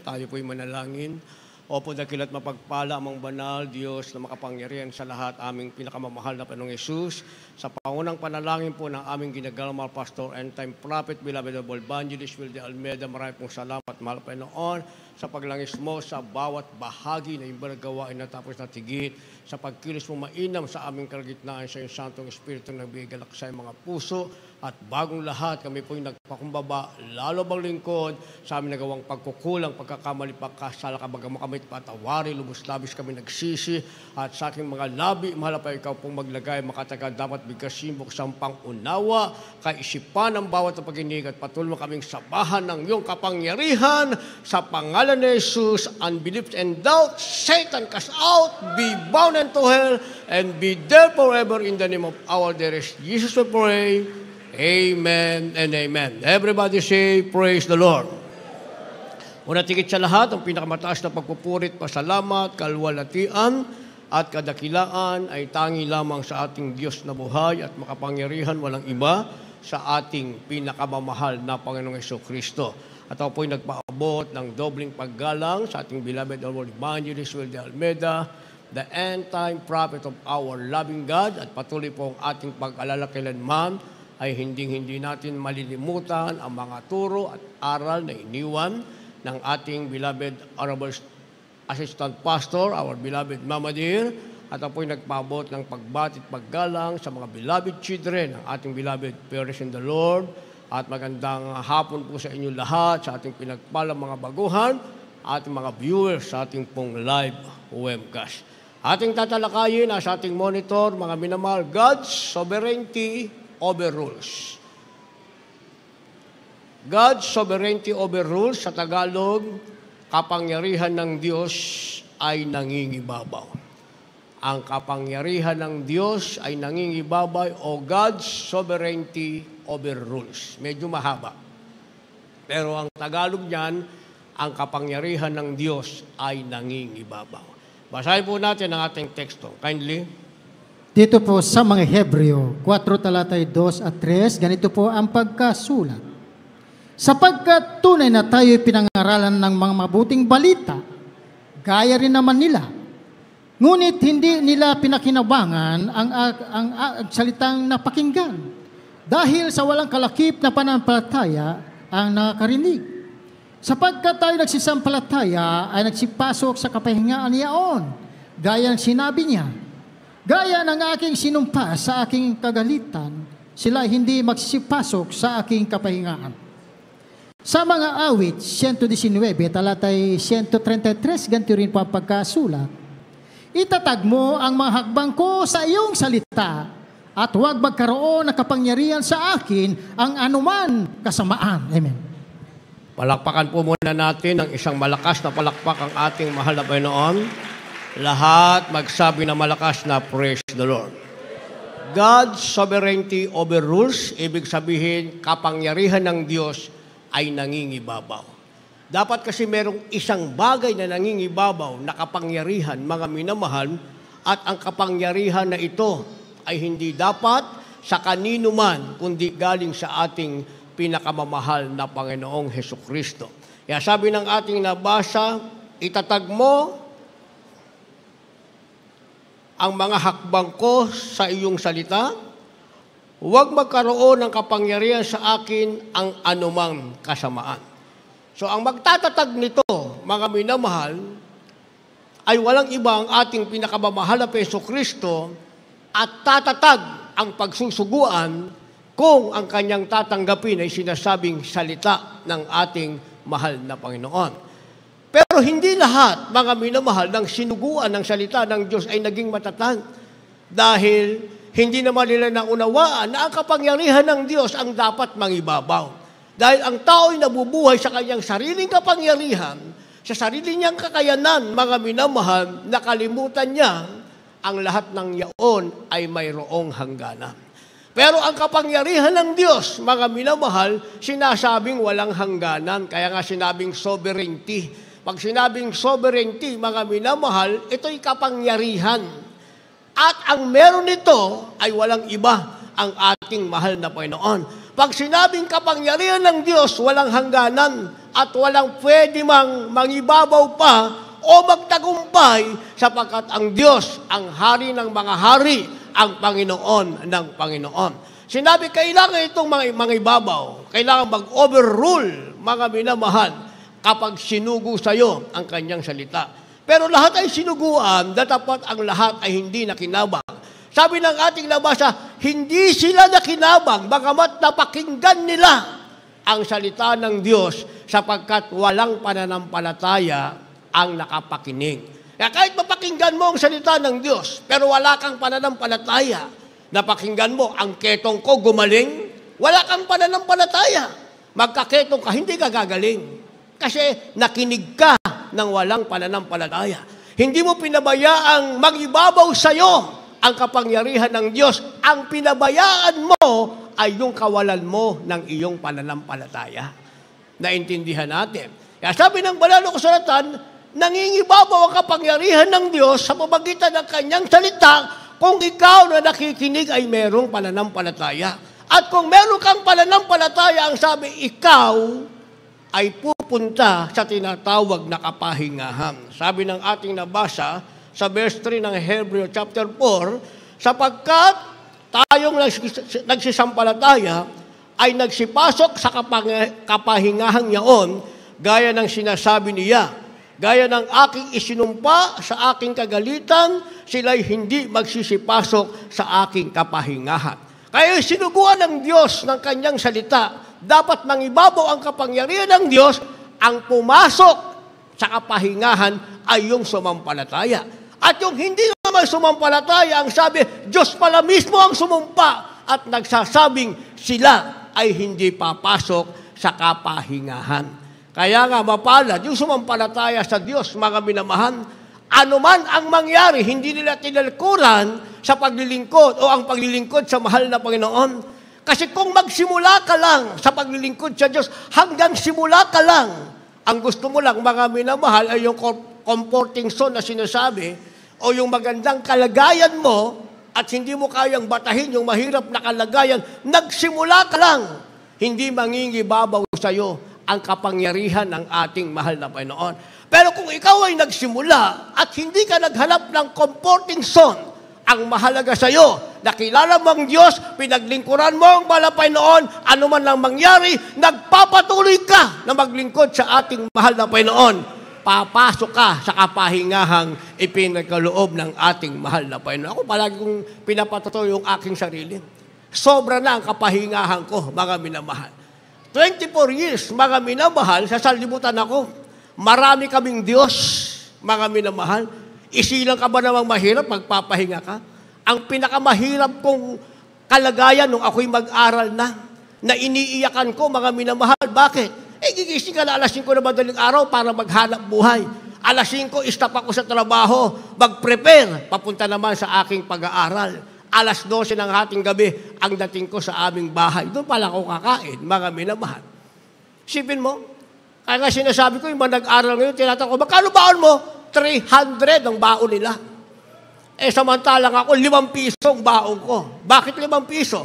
Tayo po'y manalangin. Opo, dakilat mapagpala amang banal, Diyos na makapangyarihan sa lahat, aming pinakamamahal na Panginoong Yesus. Sa pangunang panalangin po ng aming ginagalang Pastor and Time Prophet, Beloved of Evangelist Will de Almeida, marami pong salamat, mahal Panginoon, sa paglangis mo sa bawat bahagi na imbang gawain na tapos na tigit, sa pagkilos mo mainam sa aming kalagitnaan sa iyong Santong Espiritu na nagbigay sa mga puso. At bagong lahat, kami po'y nagpakumbaba, lalo bang lingkod, sa aming nagawang pagkukulang, pagkakamali, pagkasala, kabagaman kami patawari, lubos-labis kami nagsisi, at sa aking mga labi, mahal pa ikaw pong maglagay, makatagal dapat bigkasin, buksang pang-unawa, kaisipan ng bawat na pag-inig, at patuloy mo kaming sabahan ng iyong kapangyarihan, sa pangalan ni Jesus, unbelief and doubt, Satan cast out, be bound into hell, and be there forever in the name of our dearest Jesus we pray. Amen and amen. Everybody say, praise the Lord. Una tigit sa lahat, ang pinakamataas na pagpupurit, pasalamat, kalwalatian, at kadakilaan ay tangi lamang sa ating Diyos na buhay at makapangyarihan, walang iba, sa ating pinakamamahal na Panginoong Jesucristo. At ako po'y nagpaabot ng dobling paggalang sa ating beloved Lord Evangelist Will de Almeida, the end-time prophet of our loving God, at patuloy po ang ating pag-alala kailanman ay hindi natin malilimutan ang mga turo at aral na iniwan ng ating beloved Honorable Assistant Pastor, our beloved Mama Dear, at apo'y nagpabot ng pagbati at paggalang sa mga beloved children ng ating beloved parents in the Lord, at magandang hapon po sa inyo lahat, sa ating pinagpalang mga baguhan, ating mga viewers sa ating pong live webcast. Ating tatalakayin sa ating monitor, mga minamahal, God's sovereignty overrules. God's sovereignty overrules, sa Tagalog, kapangyarihan ng Diyos ay nangingibabaw. Ang kapangyarihan ng Diyos ay nangingibabaw, o God's sovereignty overrules. Medyo mahaba. Pero ang Tagalog niyan, ang kapangyarihan ng Diyos ay nangingibabaw. Basahin po natin ang ating teksto. Kindly. Dito po sa mga Hebreo 4 talatay 2 at 3, ganito po ang pagkasulat. Sapagkat tunay na tayo'y pinangaralan ng mga mabuting balita, gaya rin naman nila. Ngunit hindi nila pinakinabangan ang salitang napakinggan, dahil sa walang kalakip na pananampalataya ang nakarinig. Sapagkat tayo nagsisampalataya ay nagsipasok sa kapahingaan niyaon, gaya ng sinabi niya, gaya ng aking sinumpa sa aking kagalitan, sila hindi magsisipasok sa aking kapahingaan. Sa mga awit, 119, talatay 133, ganito rin po ang pagkasulat. Itatag mo ang mga hakbang ko sa iyong salita, at huwag magkaroon ng kapangyarihan sa akin ang anuman kasamaan. Amen. Palakpakan po muna natin ng isang malakas na palakpak ang ating mahal na Panginoon. Lahat magsabi na malakas na praise the Lord. God's sovereignty overrules, ibig sabihin, kapangyarihan ng Diyos ay nangingibabaw. Dapat kasi merong isang bagay na nangingibabaw na kapangyarihan, mga minamahal, at ang kapangyarihan na ito ay hindi dapat sa kanino man, kundi galing sa ating pinakamamahal na Panginoong Hesukristo. Kaya sabi ng ating nabasa, itatag mo ang mga hakbang ko sa iyong salita, huwag magkaroon ng kapangyarihan sa akin ang anumang kasamaan. So ang magtatatag nito, mga minamahal, ay walang iba ang ating pinakamamahal na Jesucristo, at tatatag ang pagsusuguan kung ang kanyang tatanggapin ay sinasabing salita ng ating mahal na Panginoon. Pero hindi lahat, mga minamahal, ng sinuguan ng salita ng Diyos ay naging matatag. Dahil hindi naman nila naunawaan na ang kapangyarihan ng Diyos ang dapat mangibabaw. Dahil ang tao'y nabubuhay sa kanyang sariling kapangyarihan, sa sarili niyang kakayanan, mga minamahal, nakalimutan niya ang lahat ng yaon ay mayroong hangganan. Pero ang kapangyarihan ng Diyos, mga minamahal, sinasabing walang hangganan. Kaya nga sinabing sovereignty. Pag sinabing sovereignty, mga minamahal, ito'y kapangyarihan. At ang meron nito ay walang iba, ang ating mahal na Panginoon. Pag sinabing kapangyarihan ng Diyos, walang hangganan, at walang pwede mang mangibabaw pa o magtagumpay sapagkat ang Diyos, ang hari ng mga hari, ang Panginoon ng Panginoon. Sinabi, kailangan itong mangibabaw, kailangan mag-overrule, mga minamahal, kapag sinugo sa iyo ang kanyang salita. Pero lahat ay sinuguan, dapat ang lahat ay hindi nakinabang. Sabi ng ating nabasa, hindi sila nakinabang, bagamat napakinggan nila ang salita ng Diyos sapagkat walang pananampalataya ang nakapakinig. Kaya kahit mapakinggan mo ang salita ng Diyos, pero wala kang pananampalataya, napakinggan mo, ang ketong ko gumaling, wala kang pananampalataya. Magkaketong ka, hindi ka gagaling. Kasi nakinig ka ng walang pananampalataya. Hindi mo pinabayaang mag-ibabaw sa'yo ang kapangyarihan ng Diyos. Ang pinabayaan mo ay yung kawalan mo ng iyong pananampalataya. Naintindihan natin. Kaya sabi ng banal na kasulatan, nangingibabaw ang kapangyarihan ng Diyos sa pamagitan ng kanyang salita kung ikaw na nakikinig ay merong pananampalataya. At kung meron kang pananampalataya, ang sabi, ikaw ay pupunta sa tinatawag na kapahingahan. Sabi ng ating nabasa sa verse 3 ng Hebreo chapter 4, sapagkat tayong nagsisampalataya ay nagsipasok sa kapahingahang yaon, gaya ng sinasabi niya, gaya ng aking isinumpa sa aking kagalitan, sila'y hindi magsisipasok sa aking kapahingahan. Kaya sinuguan ng Diyos ng kanyang salita, dapat mangibabaw ang kapangyarihan ng Diyos, ang pumasok sa kapahingahan ay yung sumampalataya. At yung hindi naman sumampalataya, ang sabi, Diyos pala mismo ang sumumpa at nagsasabing sila ay hindi papasok sa kapahingahan. Kaya nga mapalad, yung sumampalataya sa Diyos, mga minamahal, anuman ang mangyari, hindi nila tinalikuran sa paglilingkod o ang paglilingkod sa mahal na Panginoon. Kasi kung magsimula ka lang sa paglilingkod sa Diyos, hanggang simula ka lang, ang gusto mo lang, mga minamahal, ay yung comforting zone na sinasabi, o yung magandang kalagayan mo, at hindi mo kayang batahin yung mahirap na kalagayan, nagsimula ka lang, hindi mangingibabaw sa iyo ang kapangyarihan ng ating mahal na Panginoon. Pero kung ikaw ay nagsimula at hindi ka naghanap ng comforting zone, ang mahalaga sa iyo, nakilala mo ang Diyos, pinaglingkuran mo ang mahal na Panginoon, ano man lang mangyari, nagpapatuloy ka na maglingkod sa ating mahal na Panginoon. Papasok ka sa kapahingahang ipinagkaloob ng ating mahal na Panginoon. Ako palagi kong pinapatutuloy yung aking sarili. Sobra na ang kapahingahan ko, mga minamahal. 24 years, mga minamahal, sa sanlibutan ako. Marami kaming Diyos, mga minamahal. Isilang ka ba namang mahirap, magpapahinga ka? Ang pinakamahirap kong kalagayan nung ako'y mag-aral na iniiyakan ko, mga minamahal. Bakit? Gigising ka na alas 5 na madaling araw para maghanap buhay. Alas 5, stop ako sa trabaho, mag-prepare, papunta naman sa aking pag-aaral. Alas 12 ng hating gabi, ang dating ko sa aming bahay. Doon pala ako kakain, mga minamahal. Sipin mo, kaya nga sinasabi ko, yung mga nag-aral ngayon, tinatanong ko, magkano baon mo? 300 ang baon nila. Samantalang ako, 5 piso ang baon ko. Bakit 5 piso?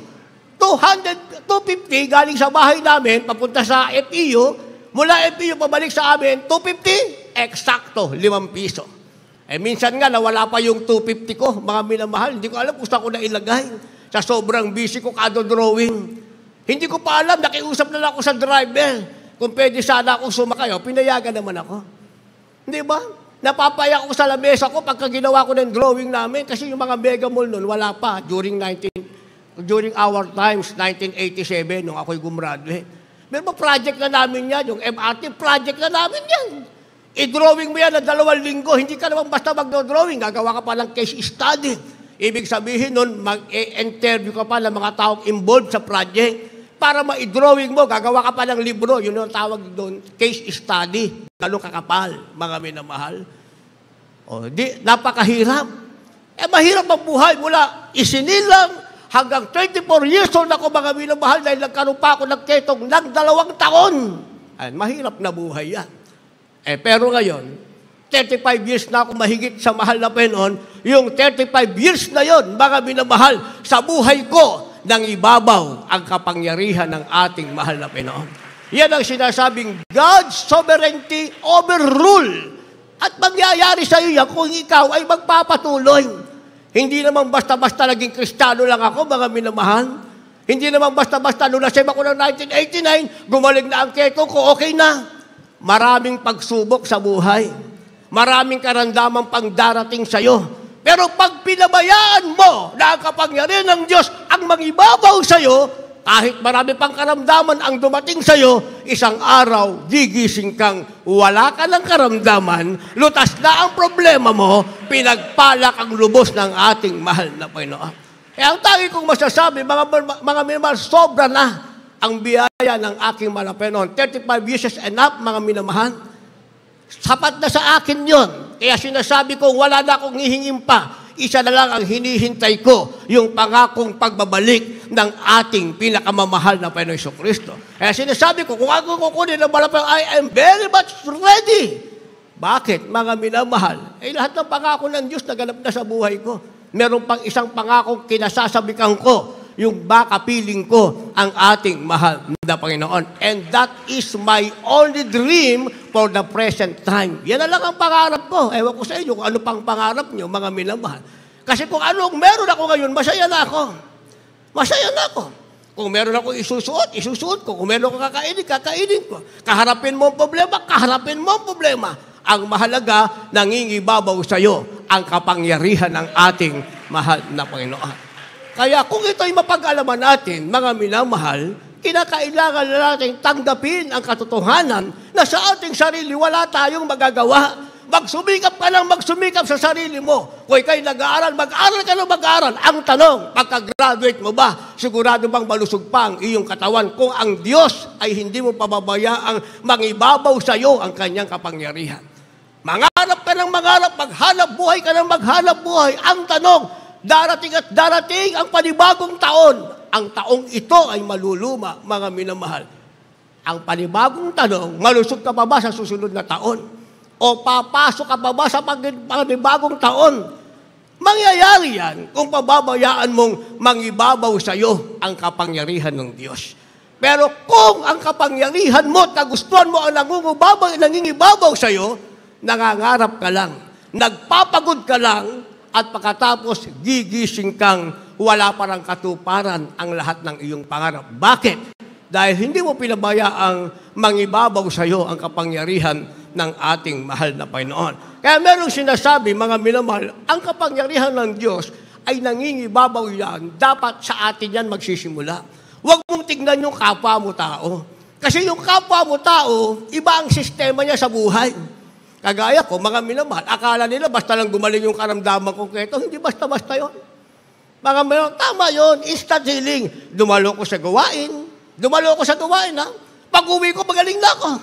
250 galing sa bahay namin, papunta sa FEU, mula FEU pabalik sa amin, 250, eksakto, 5 piso. Minsan nga, nawala pa yung 250 ko, mga minamahal, hindi ko alam kung saan ko na ilagay. Sa sobrang busy ko, kado-drawing. Hindi ko pa alam, nakiusap na lang ako sa driver. Kung pwede sana ako sumakay, pinayagan naman ako. Hindi ba? Napapayak ako sa lamesa ko pagka ginawa ko ng drawing namin kasi yung mga mega mall nun, wala pa during our times, 1987, nung ako'y gumraduate. Pero project na namin yan, yung MRT, project na namin yan. I-drawing mo yan na 2 linggo, hindi ka naman basta mag-drawing, gagawa ka pa ng case study. Ibig sabihin nun, mag-interview ka pa ng mga taong involved sa project. Para ma-drawing mo, gagawa ka pa ng libro, yun yung tawag doon, case study. Ganun kakapal, mga minamahal. Napakahirap. Mahirap mabuhay mula isinilang hanggang 24 years old ako, mga minamahal, dahil nagkaroon pa ako ng ketong ng 2 taon. Mahirap na buhay yan. Pero ngayon, 35 years na ako mahigit sa mahal na Panginoon, yung 35 years na yon, mga minamahal, sa buhay ko, nang ibabaw ang kapangyarihan ng ating mahal na Panginoon. Yan ang sinasabing God's sovereignty overrule. At mangyayari sa iyo yan kung ikaw ay magpapatuloy. Hindi naman basta-basta naging Kristiyano lang ako, mga minamahal. Hindi naman basta-basta nung nasave ako ng 1989, gumaling na ang keto ko, okay na. Maraming pagsubok sa buhay. Maraming karamdaman pang darating sa iyo. Pero pag pinabayaan mo na ang kapangyarihan ng Diyos ang mangibabaw sa iyo, kahit marami pang karamdaman ang dumating sa iyo, isang araw, gigising kang wala ka ng karamdaman, lutas na ang problema mo, pinagpalak ang lubos ng ating mahal na Panginoon. Kaya ang tangi kong masasabi, mga minamahal, sobra na ang biyaya ng aking mahal na Panginoon. 35 years is enough, mga minamahal. Sapat na sa akin yon. Kaya sinasabi ko, wala na akong hihingin pa. Isa na lang ang hinihintay ko, yung pangakong pagbabalik ng ating pinakamamahal na Panginoon Jesucristo. Kaya sinasabi ko, kung ako kukunin ng malapang, I am very much ready. Bakit, mga minamahal? Lahat ng pangako ng Diyos naganap na sa buhay ko. Meron pang isang pangakong kinasasabikan ko, yung baka piling ko ang ating mahal na Panginoon. And that is my only dream for the present time. Yan na lang ang pangarap ko. Ewan ko sa inyo kung ano pang pangarap nyo, mga minamahal. Kasi kung anong meron ako ngayon, masaya na ako. Masaya na ako. Kung meron ako isusuot ko. Kung meron ako kakainin ko. Kaharapin mo ang problema, kaharapin mo ang problema. Ang mahalaga, nangingibabaw sa iyo ang kapangyarihan ng ating mahal na Panginoon. Kaya kung ito'y mapag-alaman natin, mga minamahal, kinakailangan na natin tanggapin ang katotohanan na sa ating sarili wala tayong magagawa. Magsumikap ka lang magsumikap sa sarili mo. Kung ikaw'y nag-aaral, mag-aaral ka lang mag-aaral. Ang tanong, pagka-graduate mo ba, sigurado bang malusog pa ang iyong katawan kung ang Diyos ay hindi mo pababayaang mangibabaw sa iyo ang kanyang kapangyarihan. Mangarap ka ng mangarap, maghanap buhay ka ng maghanap buhay. Ang tanong, darating at darating ang panibagong taon. Ang taong ito ay maluluma, mga minamahal. Ang panibagong tanong, malusog ka pa ba sa susunod na taon? O papasok ka pa ba sa panibagong taon? Mangyayari yan kung pababayaan mong mangibabaw sa iyo ang kapangyarihan ng Diyos. Pero kung ang kapangyarihan mo at kagustuhan mo ang nangingibabaw sa iyo, nangangarap ka lang, nagpapagod ka lang, at pagkatapos, gigising kang wala parang katuparan ang lahat ng iyong pangarap. Bakit? Dahil hindi mo pinabayaang mangibabaw sa iyo ang kapangyarihan ng ating mahal na Panginoon. Kaya merong sinasabi, mga minamahal, ang kapangyarihan ng Diyos ay nangingibabaw yan. Dapat sa atin yan magsisimula. Huwag mong tignan yung kapwa mo tao. Kasi yung kapwa mo tao, iba ang sistema niya sa buhay. Kagaya ko, mga minamahal, akala nila basta lang gumaling yung karamdaman ko keto, hindi basta-basta yun. Mga minamahal, tama yun, instant healing. Dumalo ko sa gawain, ha? Pag-uwi ko, magaling na ako.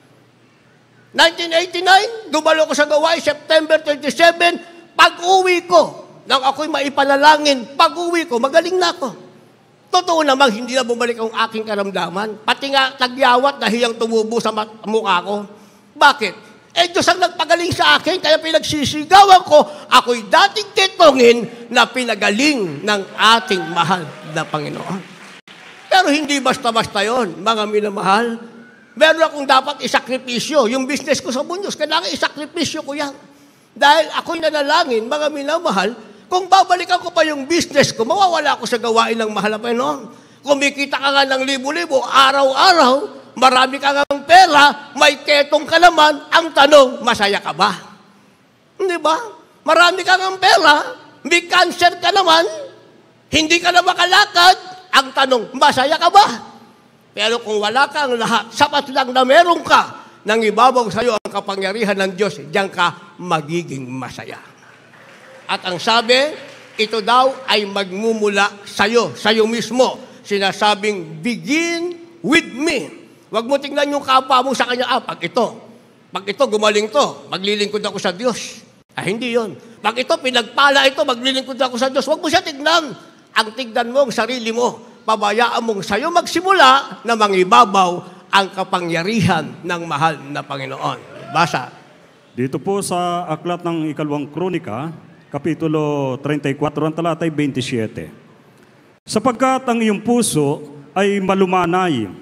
1989, dumalo ko sa gawain, September 27, pag-uwi ko, nang ako'y maipanalangin, pag-uwi ko, magaling na ako. Totoo naman, hindi na bumalik ang aking karamdaman. Pati nga, tagyawat na hiyang tumubo sa mukha ko. Bakit? Diyos ang nagpagaling sa akin, kaya pinagsisigawan ko, ako'y dating ketongin na pinagaling ng ating mahal na Panginoon. Pero hindi basta-basta yon, mga minamahal. Meron akong dapat isakripisyo. Yung business ko sa Muñoz, kailangan isakripisyo ko yan. Dahil ako'y nanalangin, mga minamahal, kung babalikan ko pa yung business ko, mawawala ako sa gawain ng mahal na Panginoon. Kumikita ka nga ng libo-libo, araw-araw, marami ka ng pera, may ketong ka naman, ang tanong, masaya ka ba? Hindi ba? Marami ka ng pera, may cancer ka naman, hindi ka na makalakad, ang tanong, masaya ka ba? Pero kung wala kang lahat, sapat lang na meron ka, nang ibabaw sa iyo ang kapangyarihan ng Diyos, diyan ka magiging masaya. At ang sabi, ito daw ay magmumula sa iyo mismo. Sinasabing, begin with me. Huwag mo tingnan yung kapwa mo sa kanya, pag ito gumaling to, maglilingkod ako sa Diyos. Hindi yon. Pag ito, pinagpala ito, maglilingkod ako sa Diyos. Huwag mo siya tignan. Ang tignan mo, ang sarili mo. Pabayaan mong sa'yo magsimula na mangibabaw ang kapangyarihan ng mahal na Panginoon. Basa. Dito po sa aklat ng Ikalawang Kronika, Kapitulo 34, ang talatay 27. Sapagkat ang iyong puso ay malumanay,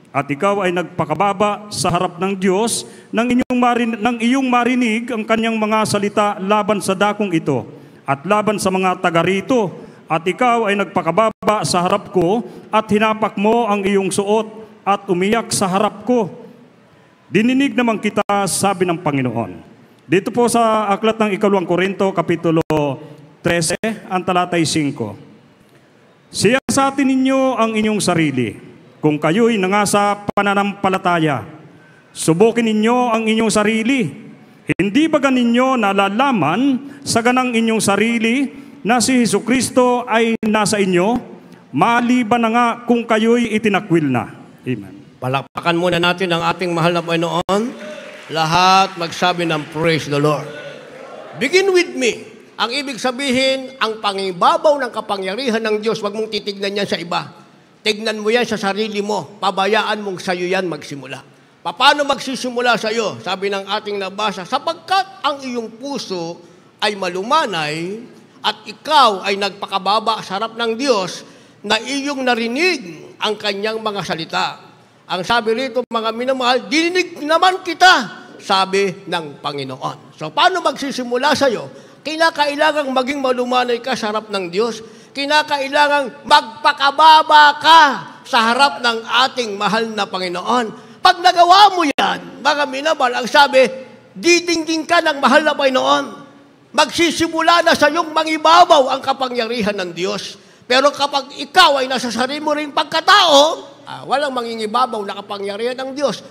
at ikaw ay nagpakababa sa harap ng Diyos nang iyong marinig ang kanyang mga salita laban sa dakong ito at laban sa mga taga rito. At ikaw ay nagpakababa sa harap ko at hinapak mo ang iyong suot at umiyak sa harap ko. Dininig naman kita, sabi ng Panginoon. Dito po sa aklat ng 2 Korinto, Kapitulo 13, ang talatay 5. Siyasatin ninyo ang inyong sarili, kung kayo'y nangasa pananampalataya. Subukin ninyo ang inyong sarili. Hindi ba ganinyo nalalaman sa ganang inyong sarili na si Jesucristo ay nasa inyo? Maliban na nga kung kayo'y itinakwil na. Amen. Palakpakan muna natin ang ating mahal na Panginoon. Lahat magsabi ng praise the Lord. Begin with me. Ang ibig sabihin, ang pangibabaw ng kapangyarihan ng Diyos, huwag mong titignan yan sa iba. Tignan mo yan sa sarili mo. Pabayaan mong sa'yo yan magsimula. Paano magsisimula sa'yo? Sabi ng ating nabasa, sapagkat ang iyong puso ay malumanay at ikaw ay nagpakababa sa harap ng Diyos na iyong narinig ang kanyang mga salita. Ang sabi rito, mga minamahal, dinig naman kita, sabi ng Panginoon. So, paano magsisimula sa'yo? Kinakailangang maging malumanay ka sa harap ng Diyos. Kinakailangang magpakababa ka sa harap ng ating mahal na Panginoon. Pag nagawa mo yan, mga minamahal, ang sabi, didinggin ka ng mahal na Panginoon. Magsisimula na sa iyong mangibabaw ang kapangyarihan ng Diyos. Pero kapag ikaw ay nasa sarili mo rin pagkatao, walang mangingibabaw na kapangyarihan ng Diyos.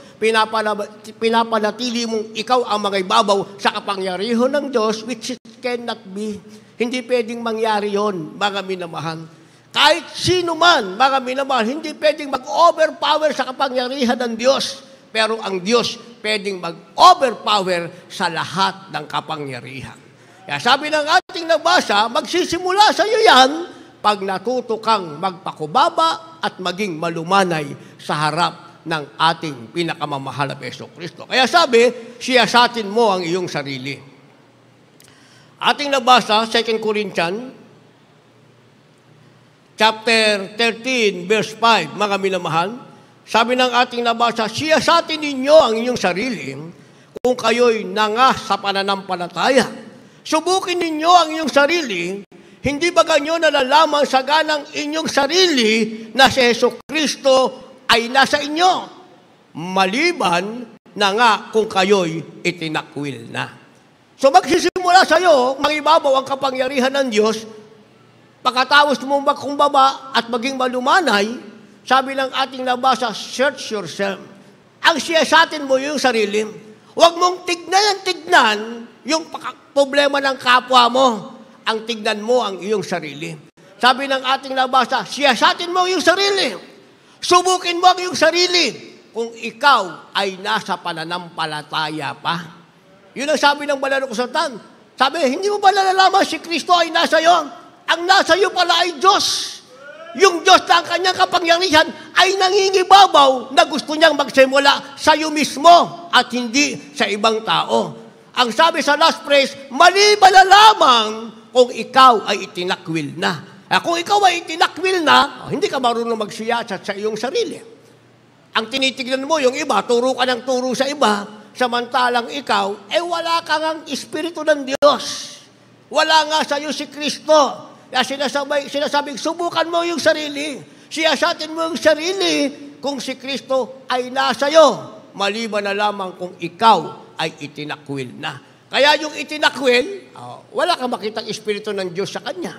Pinapanatili mong ikaw ang mangibabaw sa kapangyarihan ng Diyos, which it cannot be. Hindi pwedeng mangyari yon, mga minamahal. Kahit sino man, mga minamahal, hindi pwedeng mag-overpower sa kapangyarihan ng Diyos. Pero ang Diyos pwedeng mag-overpower sa lahat ng kapangyarihan. Kaya sabi ng ating nabasa, magsisimula sa iyo yan pag natuto kang magpakubaba at maging malumanay sa harap ng ating pinakamamahal na Jesucristo. Kaya sabi, siyasatin mo ang iyong sarili. Ating nabasa, 2 Corinthians, chapter 13, verse 5, mga minamahal, sabi ng ating nabasa, siyasatin ninyo ang inyong sarili kung kayo'y nanga sa pananampalataya. Subukin ninyo ang inyong sarili. Hindi ba ganyo nalalaman sa ganang inyong sarili na si Jesucristo ay nasa inyo? Maliban na nga kung kayo'y itinakwil na. So magsisimula sa iyo, mangibabaw ang kapangyarihan ng Diyos, pagkatapos mo magkumbaba at maging malumanay, sabi ng ating nabasa, search yourself. Ang siyasatin mo yung sarili. Huwag mong tignan yung problema ng kapwa mo. Ang tignan mo ang iyong sarili. Sabi ng ating nabasa, siyasatin mo yung sarili. Subukin mo ang iyong sarili kung ikaw ay nasa pananampalataya pa. Yun ang sabi ng banal na kasulatan. Sabi, hindi mo ba nalalaman si Kristo ay nasa iyo? Ang nasa iyo pala ay Diyos. Yung Diyos na ang kanyang kapangyarihan ay nangingibabaw na gusto niyang magsimula sa iyo mismo at hindi sa ibang tao. Ang sabi sa last phrase, maliban na lamang kung ikaw ay itinakwil na. Kung ikaw ay itinakwil na, hindi ka marunong magsiyasat sa iyong sarili. Ang tinitignan mo, yung iba, turo ka ng turo sa iba, samantalang ikaw, wala kang ang Espiritu ng Diyos. Wala nga sa iyo si Kristo. Kaya sinasabing, subukan mo yung sarili. Siyasatin mo yung sarili kung si Kristo ay nasa iyo. Maliban na lamang kung ikaw ay itinakwil na. Kaya yung itinakwil, wala kang makitang Espiritu ng Diyos sa Kanya.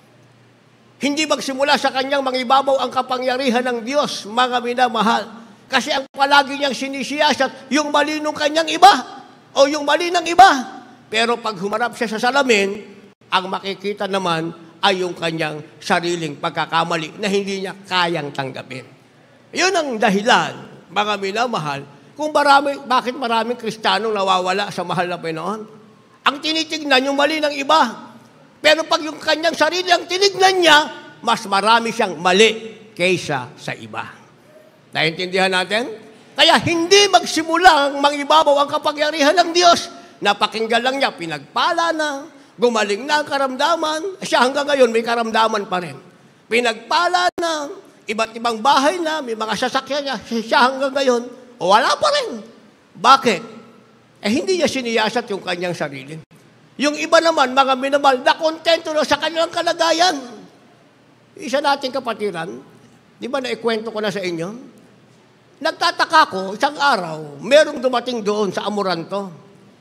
Hindi magsimula sa Kanyang mangibabaw ang kapangyarihan ng Diyos, mga minamahal. Kasi ang palagi niyang sinisiyasat, yung mali ng Kanyang iba, o yung mali ng iba. Pero pag humarap siya sa salamin, ang makikita naman ay yung Kanyang sariling pagkakamali na hindi niya kayang tanggapin. Yun ang dahilan, mga minamahal, kung bakit maraming Kristiyanong nawawala sa mahal na Panginoon. Ang tinitignan yung mali ng iba. Pero pag yung kanyang sarili ang tinignan niya, mas marami siyang mali kaysa sa iba. Naintindihan natin? Kaya hindi magsimulang mangibabaw ang kapangyarihan ng Diyos. Napakinggan lang niya, pinagpala na, gumaling na ang karamdaman. Siya hanggang ngayon may karamdaman pa rin. Pinagpala na, iba't ibang bahay na, may mga sasakyan niya, siya hanggang ngayon, o wala pa rin. Bakit? Hindi niya siniyasat yung kanyang sarili. Yung iba naman, mga minamahal, na kontento na sa kanilang kalagayan. Isa nating kapatiran, di ba naikwento ko na sa inyo? Nagtataka ko, isang araw, merong dumating doon sa Amoranto.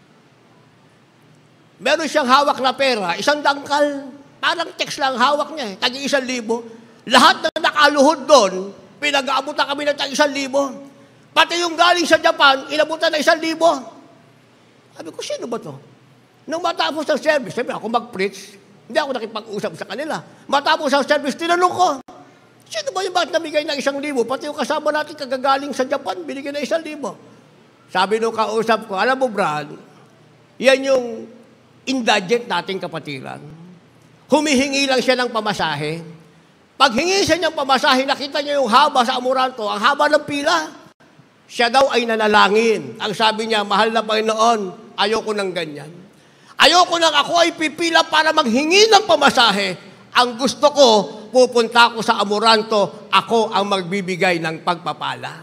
Meron siyang hawak na pera, isang dangkal, parang text lang hawak niya, tagi 1,000. Lahat na nakaluhod doon, pinag-aabutan kami ng tagi 1,000. Pati yung galing sa Japan, inabutan na 1,000. Sabi ko, sino ba to? Nung matapos ang service, sabi ako mag-preach, hindi ako nakipag-usap sa kanila. Matapos ang service, tinanong ko, sino ba yung bakit namigay ng 1,000? Pati yung kasama natin kagagaling sa Japan, binigay ng 1,000. Sabi nung kausap ko, alam mo Brad, yan yung indigent nating kapatiran. Humihingi lang siya ng pamasahe. Pag hingi siya ng pamasahe, nakita niya yung haba sa Amoranto, ang haba ng pila. Siya daw ay nanalangin. Ang sabi niya, mahal na Panginoon, ayoko ng ganyan. Ayoko nang ako ay pipila para maghingi ng pamasahe. Ang gusto ko, pupunta ako sa Amoranto, ako ang magbibigay ng pagpapala.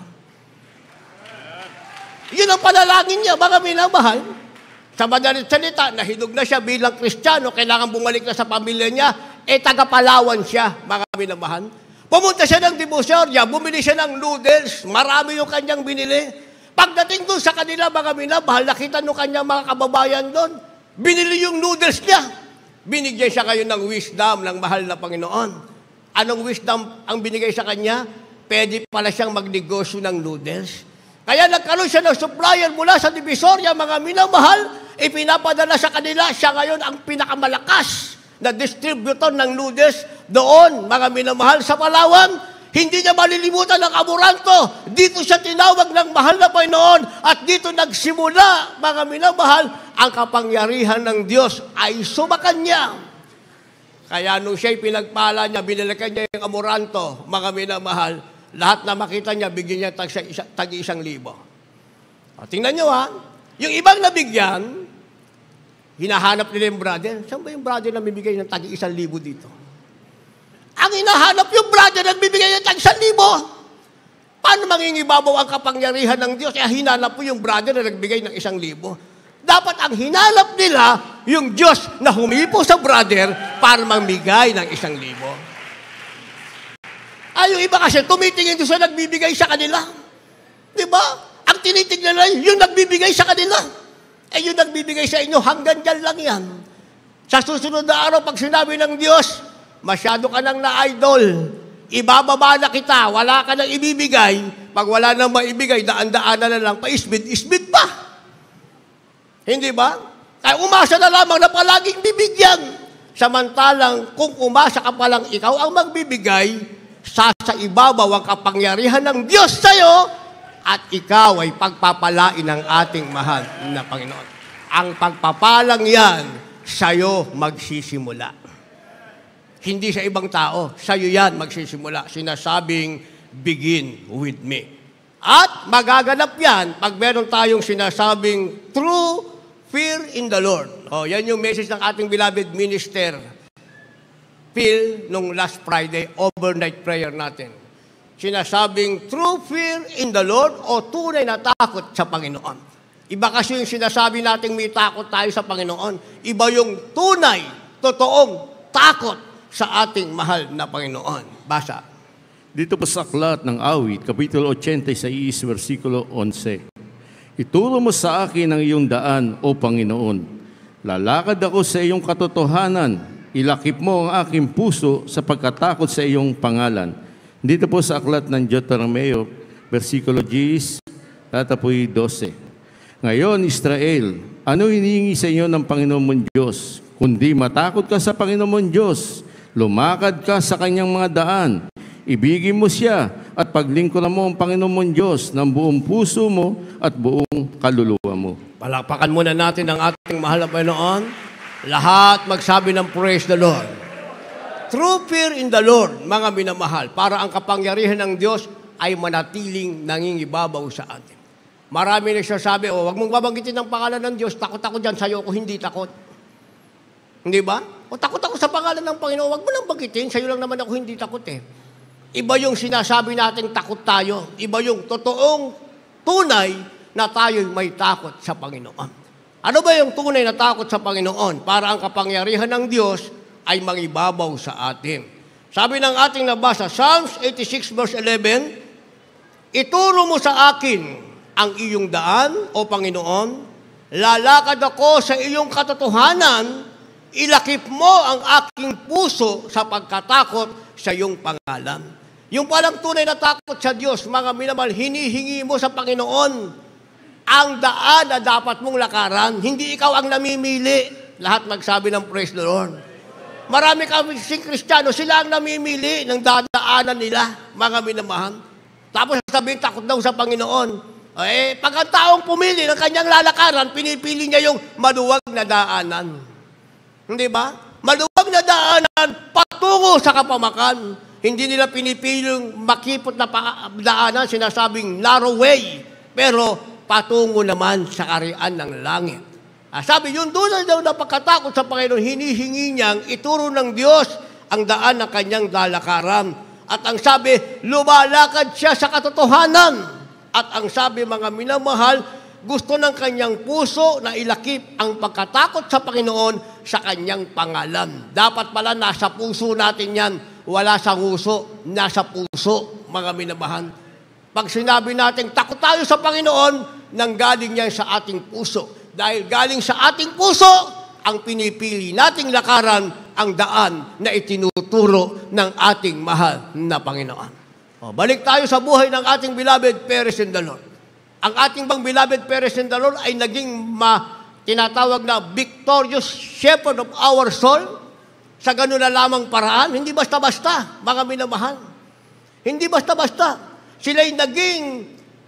Yun ang panalangin niya, mga minamahal. Sa madalit salita, nahinog na siya bilang Kristiyano, kailangan bumalik na sa pamilya niya, taga-Palawan siya, mga minamahal. Pumunta siya ng Divisoria, bumili siya ng noodles, marami yung kanyang binili. Pagdating doon sa kanila, mga minamahal, nakita nung kanyang mga kababayan doon, binili yung noodles niya. Binigyan siya ngayon ng wisdom ng mahal na Panginoon. Anong wisdom ang binigay sa kanya? Pwede pala siyang magnegosyo ng noodles. Kaya nagkaroon siya ng supplier mula sa Divisoria, mga minamahal, ipinapadala sa kanila, siya ngayon ang pinakamalakas na distributor ng noodles doon, mga minamahal, sa Palawan. Hindi niya malilimutan ang Amoranto. Dito siya tinawag ng mahal na Panginoon at dito nagsimula, mga minamahal, ang kapangyarihan ng Diyos ay sumakan niya. Kaya nung siya'y pinagpala niya, binalikan niya yung Amoranto, mga minamahal, lahat na makita niya, bigyan niya tagi 1,000. Tingnan niyo yung ibang nabigyan, hinahanap nila yung brother. Saan ba yung brother na bibigay ng tagi 1,000 dito? Ang hinahanap yung brother na bibigay ng tagi 1,000. Paano mangingibabaw ang kapangyarihan ng Diyos? Hinanap po yung brother na nagbigay ng 1,000. Dapat ang hinanap nila yung Diyos na humipo sa brother para mamigay ng 1,000. Yung iba kasi tumitingin doon sa nagbibigay sa kanila. Di ba? Ang tinitignan nila yung nagbibigay sa kanila. Yung nagbibigay sa inyo, hanggang dyan lang yan. Sa susunod na araw, pag sinabi ng Diyos, masyado ka nang na-idol, ibababa na kita, wala ka nang ibibigay, pag wala nang maibigay, daan-daanan na lang, pa-isbid pa. Hindi ba? Kaya umasa na lamang na palaging bibigyan. Samantalang, kung umasa ka palang ikaw ang magbibigay, sa ibabaw ang kapangyarihan ng Diyos sa'yo, at ikaw ay pagpapalain ng ating mahal na Panginoon. Ang pagpapalang yan, sa'yo magsisimula. Hindi sa ibang tao, sa'yo yan magsisimula. Sinasabing, begin with me. At magaganap yan pag meron tayong sinasabing true fear in the Lord. Yan yung message ng ating beloved minister, Phil, nung last Friday, overnight prayer natin. Sinasabing true fear in the Lord o tunay na takot sa Panginoon. Iba kasi yung sinasabi nating may takot tayo sa Panginoon. Iba yung tunay, totoong takot sa ating mahal na Panginoon. Basa. Dito po sa aklat ng Awit, Kapitulo 86, versikulo 11. Ituro mo sa akin ang iyong daan, O Panginoon. Lalakad ako sa iyong katotohanan. Ilakip mo ang aking puso sa pagkatakot sa iyong pangalan. Dito po sa aklat ng Deuteronomio, versikulo 10, tatapoy 12. Ngayon, Israel, ano hinihingi sa inyo ng Panginoon mong Diyos? Kundi matakot ka sa Panginoon mong Diyos, lumakad ka sa kanyang mga daan, ibigin mo siya at paglingkuran mo ang Panginoon mong Diyos ng buong puso mo at buong kaluluwa mo. Palakpakan muna natin ang ating mahal na Panginoon. Lahat magsabi ng praise the Lord. True fear in the Lord, mga minamahal, para ang kapangyarihan ng Diyos ay manatiling nangingibabaw sa atin. Marami nagsasabi, wag mong babanggitin ang pangalan ng Diyos, takot ako dyan, sa'yo ako hindi takot. Hindi ba? Takot ako sa pangalan ng Panginoon, wag mo lang banggitin, sa'yo lang naman ako hindi takot . Iba yung sinasabi nating takot tayo. Iba yung totoong tunay na tayo'y may takot sa Panginoon. Ano ba yung tunay na takot sa Panginoon? Para ang kapangyarihan ng Diyos ay mangibabaw sa atin. Sabi ng ating nabasa, Psalms 86 verse 11, ituro mo sa akin ang iyong daan, O Panginoon, lalakad ako sa iyong katotohanan, ilakip mo ang aking puso sa pagkatakot sa iyong pangalan. Yung palang tunay na takot sa Diyos, mga minamahal, hinihingi mo sa Panginoon ang daan na dapat mong lakaran. Hindi ikaw ang namimili. Lahat magsabi ng praise the Lord. Marami kami Kristiyano, sila ang namimili ng dadaanan nila, mga minamahal. Tapos sabihin, takot daw sa Panginoon. Pag ang taong pumili ng kanyang lalakaran, pinipili niya yung maluwag na daanan. Hindi ba? Maluwag na daanan patungo sa kapamakan. Hindi nila pinipiling makipot na daanan, sinasabing narrow way, pero patungo naman sa karian ng langit. Sabi, yung doon daw na pagkatakot sa Panginoon, hinihingi niyang ituro ng Diyos ang daan ng kanyang lalakaran. At ang sabi, lumalakad siya sa katotohanan. At ang sabi, mga minamahal, gusto ng kanyang puso na ilakip ang pagkatakot sa Panginoon sa kanyang pangalan. Dapat pala nasa puso natin yan. Wala sa nguso, nasa puso, mga minamahal. Pag sinabi natin, takot tayo sa Panginoon, nanggaling yan sa ating puso. Dahil galing sa ating puso, ang pinipili nating lakaran, ang daan na itinuturo ng ating mahal na Panginoon. Balik tayo sa buhay ng ating beloved parents in the Lord. Ang ating bang beloved parents in the Lord ay naging tinatawag na victorious shepherd of our soul. Sa gano'n na lamang paraan, hindi basta-basta, mga minamahal. Hindi basta-basta. Sila'y naging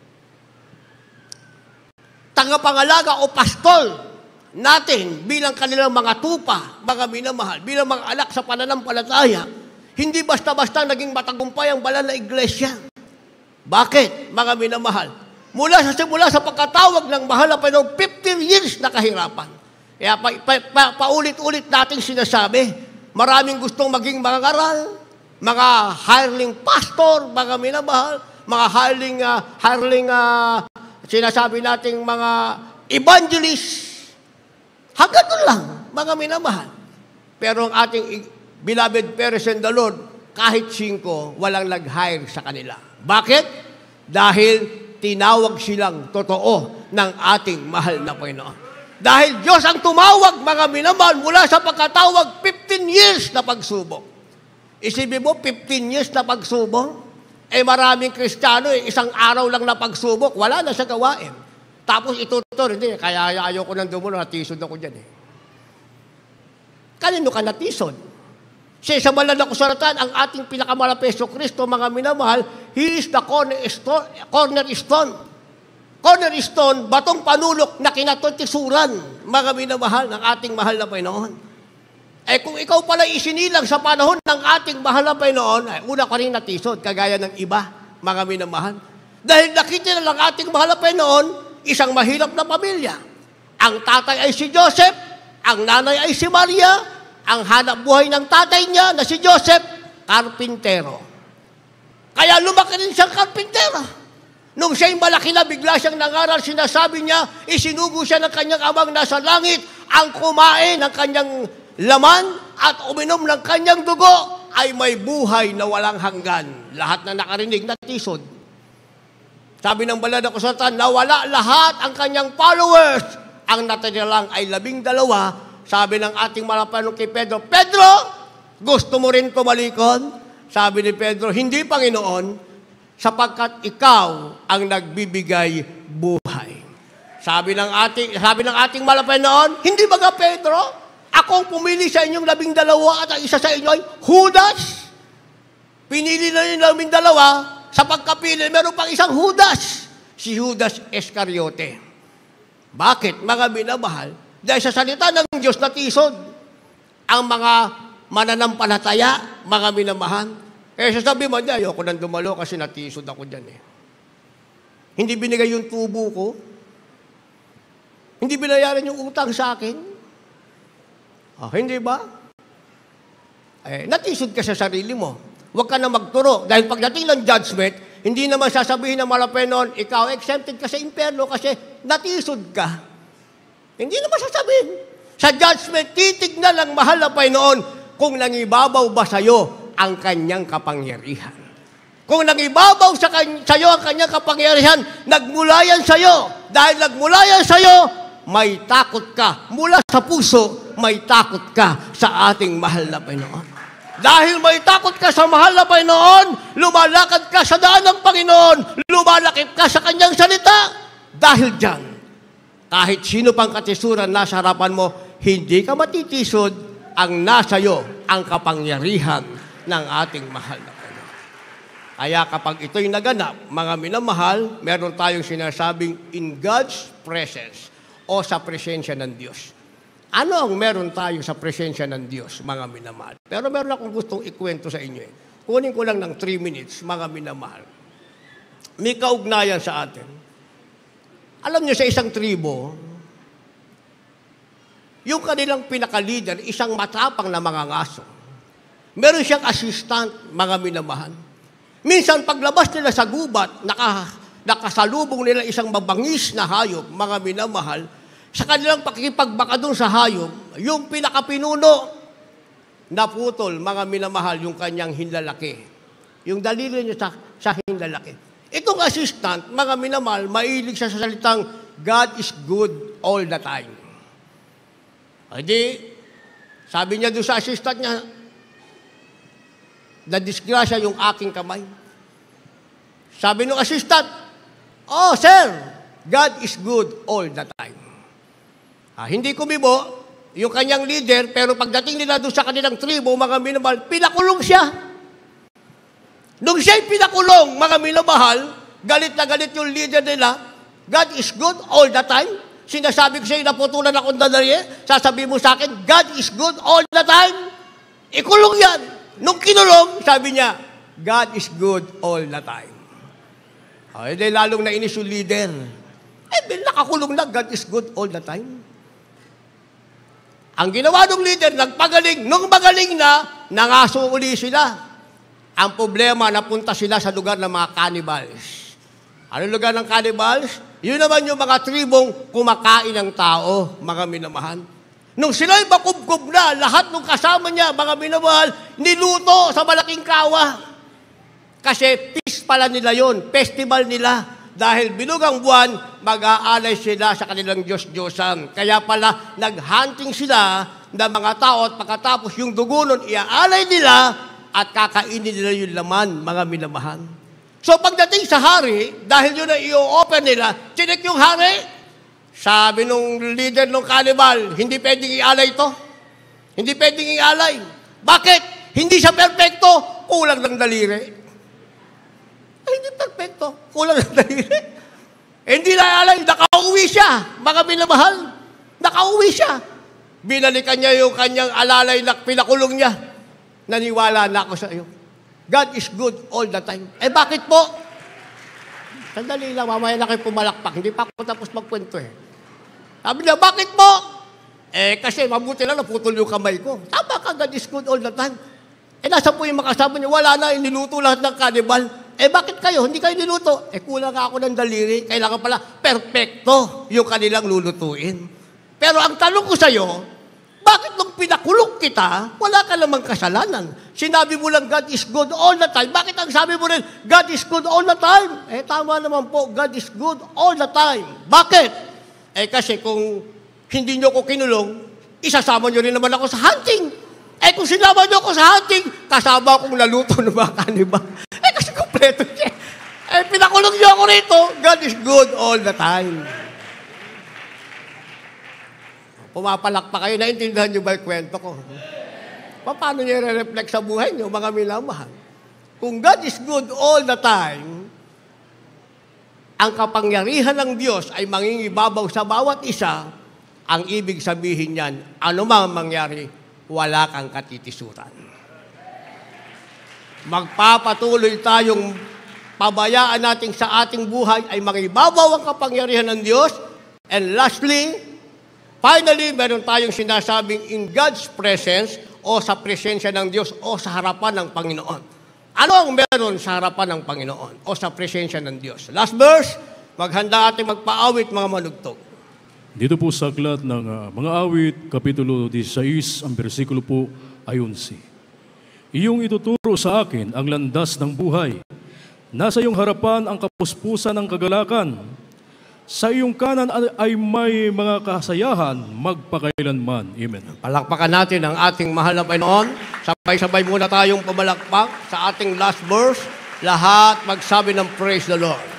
tagapangalaga o pastol natin bilang kanilang mga tupa, mga minamahal, bilang mga anak sa pananampalataya. Hindi basta-basta naging matagumpay ang banal na iglesia. Bakit, mga minamahal? Mula sa simula sa pagkatawag ng mahal na Panginoon, 15 years na kahirapan. Kaya paulit-ulit nating sinasabi, maraming gustong maging mga ngaral, mga hireling pastor, mga minamahal, mga hireling sinasabi nating mga evangelist. Hanggang doon lang, mga minamahal. Pero ang ating beloved parents in the Lord, kahit 5, walang nag-hire sa kanila. Bakit? Dahil tinawag silang totoo ng ating mahal na Panginoon. Dahil Diyos ang tumawag, mga minamahal, mula sa pagkatawag, 15 years na pagsubok. Isipin mo, 15 years na pagsubok? Maraming Kristiyano, isang araw lang na pagsubok, wala na siya gawain. Tapos itutur, hindi, kaya ayaw ko nang dumulo, natisod ako dyan eh. Kanino ka natisod? Sa banal na kasulatan, ang ating pinakamalapeso Kristo, mga minamahal, He is the cornerstone. Cornerstone, batong panulok na kinatutisuran, mga minamahal ng ating mahal na Panginoon. Kung ikaw pala isinilang sa panahon ng ating mahal na Panginoon, una ka rin natisod, kagaya ng iba, mga minamahal. Dahil nakita na lang ating mahal na Panginoon, isang mahirap na pamilya. Ang tatay ay si Joseph, ang nanay ay si Maria, ang hanap buhay ng tatay niya na si Joseph, karpintero. Kaya lumaki rin siyang karpintero. Nung siya'y malaki na, bigla siyang nangaral, sinasabi niya, isinugo siya ng kanyang amang nasa langit, ang kumain ng kanyang laman at uminom ng kanyang dugo ay may buhay na walang hanggan. Lahat na nakarinig na tisod. Sabi ng banal na kasulatan, nawala lahat ang kanyang followers. Ang natitira lang ay 12. Sabi ng ating malapanong kay Pedro, Pedro, gusto mo rin tumalikod? Sabi ni Pedro, hindi, Panginoon, sapagkat ikaw ang nagbibigay buhay. Sabi ng ating malapanoon, hindi ba ka, Pedro? Ako ang pumili sa inyong 12 at ang isa sa inyo ay Judas. Pinili na yung 12 sa pagkapili. Meron pang isang Judas, si Judas Iscariote. Bakit, mga minamahal? Dahil sa salita ng Diyos natisod ang mga mananampalataya, mga minamahal. Sasabi mo, ayoko nang dumalo kasi natisod ako dyan eh. Hindi binigay yung tubo ko. Hindi binayaran yung utang sa akin. Hindi ba? Natisod ka sa sarili mo. huwag ka na magturo. Dahil pagdating ng judgment, hindi naman sasabihin ng malapay noon, ikaw exempted ka sa impyerno kasi natisod ka. Hindi naman sasabihin. Sa judgment, titignan ng mahal na Panginoon kung nangibabaw ba sa'yo ang kanyang kapangyarihan. Kung nangibabaw sa'yo ang kanyang kapangyarihan, nagmula yan sa'yo. Dahil nagmula yan sa'yo, may takot ka. Mula sa puso, may takot ka sa ating mahal na Panginoon. Dahil may takot ka sa mahal na Panginoon, lumalakad ka sa daan ng Panginoon, lumalakip ka sa kanyang salita. Dahil dyan, kahit sino pang katisuran nasa harapan mo, hindi ka matitisod ang nasa iyo ang kapangyarihan ng ating mahal na Panginoon. Kaya kapag ito'y naganap, mga minamahal, meron tayong sinasabing in God's presence o sa presensya ng Diyos. Ano ang meron tayo sa presensya ng Diyos, mga minamahal? Pero meron akong gustong ikwento sa inyo. Kunin ko lang ng 3 minutes, mga minamahal. May kaugnayan sa atin. Alam niyo, sa isang tribo, yung kanilang pinaka-leader, isang matapang na mangangaso. Meron siyang assistant, mga minamahal. Minsan, paglabas nila sa gubat, nakasalubong nila isang mabangis na hayop, mga minamahal. Sa kanilang pakikipagbaka doon sa hayop, yung pinaka-pinuno, naputol, mga minamahal, yung kanyang hinlalaki. Yung daliri niya sa hinlalaki. Itong assistant, mga minamahal, mailig siya sa salitang, God is good all the time. Hindi, sabi niya doon sa assistant niya, nadisgrasya yung aking kamay. Sabi ng assistant, oh, sir, God is good all the time. Hindi kumibo yung kanyang leader, pero pagdating nila doon sa kanilang tribo, mga minamahal, pinakulong siya. Nung siya'y pinakulong, mga minamahal, galit na galit yung leader nila, God is good all the time. Sinasabi ko sa'yo, naputulan akong dadalye, sasabihin mo sa akin, God is good all the time. Ikulong yan. Nung kinulong, sabi niya, God is good all the time. Dahil lalong nainis yung leader. Nakakulong na, God is good all the time. Ang ginawa ng leader, nagpagaling. Nung magaling na, nangaso uli sila. Ang problema, napunta sila sa lugar ng mga cannibals. Ano lugar ng cannibals? Yun naman yung mga tribong kumakain ng tao, mga minamahal. Nung sila'y bakubkob na, lahat ng kasama niya, mga minamahal, niluto sa malaking kawa. Kasi feast pala nila yon, festival nila. Dahil binugang buwan, mag-aalay sila sa kanilang Diyos-Diyosan. Kaya pala, nag-hunting sila ng mga tao at pagkatapos yung dugo nun, iaalay nila at kakainin nila yung laman, mga minamahal. So pagdating sa hari, dahil yun na i-open nila, chinek yung hari, sabi nung leader ng cannibal, hindi pwedeng ialay ito. Hindi pwedeng ialay. Bakit? Hindi siya perfecto, kulang ng daliri. Hindi perfecto, kulang ng daliri. Hindi na ialay, nakauwi siya, mga minamahal. Nakauwi siya. Binalikan niya yung kanyang alalay na pinakulong niya. Naniwala na ako sa iyo. God is good all the time. Bakit po? Sandali lang, mamaya na kayo pumalakpak. Hindi pa ako tapos magkwento Sabi niya, bakit po? Kasi mabuti lang naputol yung kamay ko. Tama ka, God is good all the time. Nasa po yung makasama niya, wala na, iniluto lahat ng cannibal. Bakit kayo? Hindi kayo niluto. Kulang ako ng daliri. Kailangan pala, perfecto yung kanilang lulutuin. Pero ang tanong ko sa'yo, bakit nung pinakulong kita, wala ka namang kasalanan? Sinabi mo lang, God is good all the time. Bakit ang sabi mo rin, God is good all the time? Tama naman po, God is good all the time. Bakit? Kasi kung hindi nyo ko kinulong, isasama nyo rin naman ako sa hunting. Kung sinama nyo ako sa hunting, kasama akong naluto ng mga kanibal. Kasi kompleto siya. Pinakulong nyo ako rito, God is good all the time. Pumapalak pa kayo, naintindihan nyo ba yung kwento ko? Paano nyo re-reflect sa buhay nyo, mga minamahal? Kung God is good all the time, ang kapangyarihan ng Diyos ay mangingibabaw sa bawat isa, ang ibig sabihin niyan, ano mang mangyari, wala kang katitisuran. Magpapatuloy tayong pabayaan natin sa ating buhay ay mangibabaw ang kapangyarihan ng Diyos. And lastly, finally, meron tayong sinasabing in God's presence o sa presensya ng Diyos o sa harapan ng Panginoon. Ano ang meron sa harapan ng Panginoon o sa presensya ng Diyos? Last verse, maghanda ating magpaawit mga manugtog. Dito po sa aklat ng mga awit, Kapitulo 16, ang bersikulo po ay 11. Iyong ituturo sa akin ang landas ng buhay. Nasa iyong harapan ang kapuspusan ng kagalakan. Sa iyong kanan ay may mga kasayahan magpakailanman. Amen. Palakpakan natin ang ating mahal na Panginoon. Sabay-sabay muna tayong pumalakpak sa ating last verse. Lahat magsabi ng praise the Lord.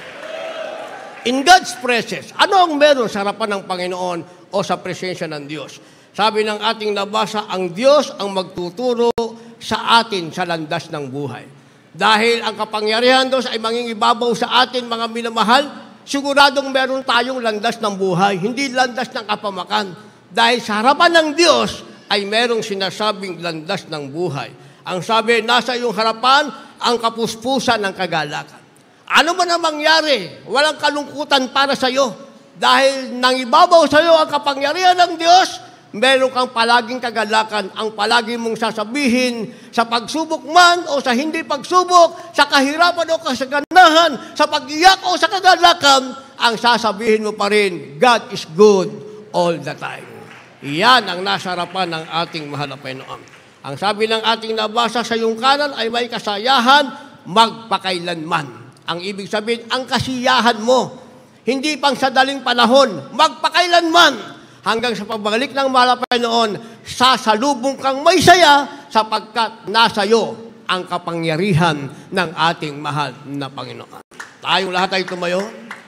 In God's presence, ano ang meron sa harapan ng Panginoon o sa presensya ng Diyos? Sabi ng ating nabasa, ang Diyos ang magtuturo sa atin sa landas ng buhay. Dahil ang kapangyarihan Diyos ay mangingibabaw sa atin, mga minamahal, siguradong meron tayong landas ng buhay, hindi landas ng kapamakan. Dahil sa harapan ng Diyos ay merong sinasabing landas ng buhay. Ang sabi, nasa iyong harapan ang kapuspusan ng kagalakan. Ano man ang mangyari, walang kalungkutan para sa iyo. Dahil nangibabaw sa iyo ang kapangyarihan ng Diyos, meron kang palaging kagalakan. Ang palagi mong sasabihin sa pagsubok man o sa hindi pagsubok, sa kahirapan o kasaganahan, sa pag-iyak o sa kagalakan, ang sasabihin mo pa rin, God is good all the time. Iyan ang nasa harapan ng ating mahal na Panginoon. Ang sabi ng ating nabasa, sa iyong kanan ay may kasayahan magpakailanman. Ang ibig sabihin, ang kasiyahan mo, hindi pang sa daling panahon, magpakailanman, hanggang sa pagbalik ng mahal na Panginoon, sasalubong kang may saya sapagkat nasa iyo ang kapangyarihan ng ating mahal na Panginoon. Tayong lahat ay tumayo.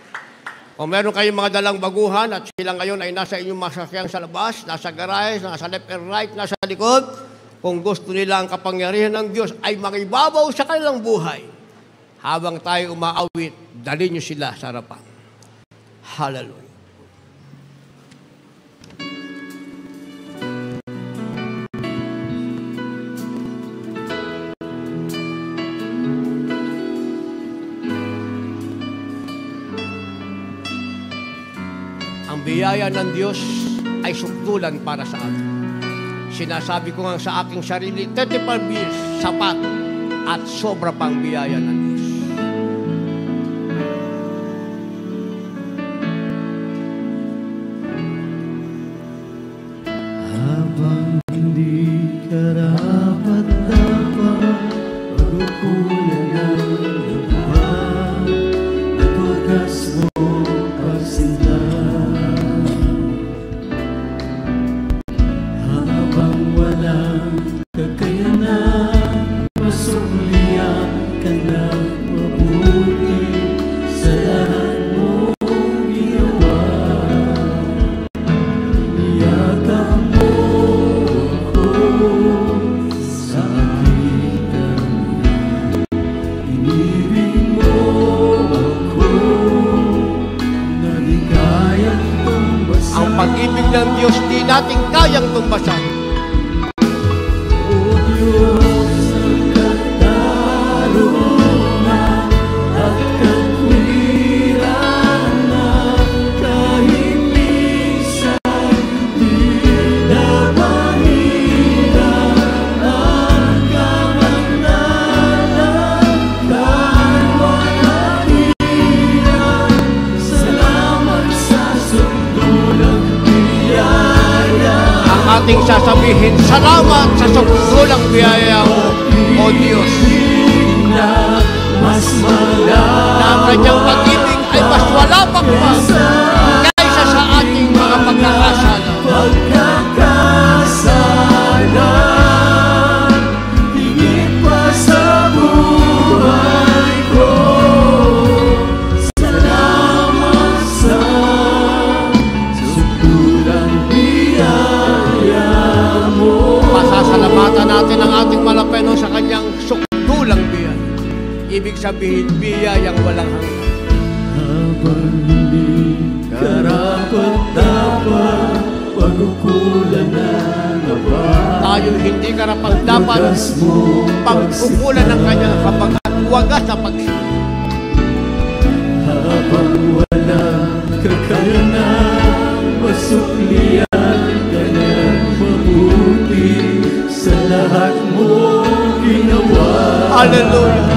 Kung meron kayong mga dalang baguhan at sila ngayon ay nasa inyong masakyan sa labas, nasa garage, nasa left and right, nasa likod, kung gusto nila ang kapangyarihan ng Diyos ay mangibabaw sa kanilang buhay, habang tayo umaawit, dali niyo sila sa harapan. Hallelujah. Ang biyaya ng Diyos ay sukdulan para sa atin. Sinasabi ko nga sa aking sarili, 35 years, sapat at sobra pang biyaya ng Diyos. Habang hindi karapat-dapat, pagkukulang ng lupa, at wagas mo pagsinta. Habang walang kakayanan, masuklian ka ng mabuti sa lahat mong ginawa. Iyakan mo ako sa aking kamay, inibig mo ako na di kayang tumbasan. Ang pag-ibig ng Diyos di natin kayang tumbasan. O Diyos ng katarungan at katwiran na kahit minsan di na mahina ang kamanalan walang hirap. Salamat sa sukdulang biyaya. Ang ating sasabihin, salamat sa sukdulang biyaya mo, O Diyos. Na mas Na ang kanyang pag-ibig ay mas walapak pa kaysa sa ating mga pagkakasala. pagkakasala, higit pa sa buhay ko. Salamat sa sukdulang biyaya mo. Pasasalamatan natin ang ating malapeno sa kanyang sukdulang biyaya. Ibig sabihin, biyayang walang hanggan. Habang hindi karapat-dapat, pagkukulang na nawa. Tayo hindi karapat-dapat pagkukulan ng kanyang kapagat, wagas na pagsunod. Habang wala kakayanan, masuklian ka ng mabuti sa lahat mo ginawa. Hallelujah.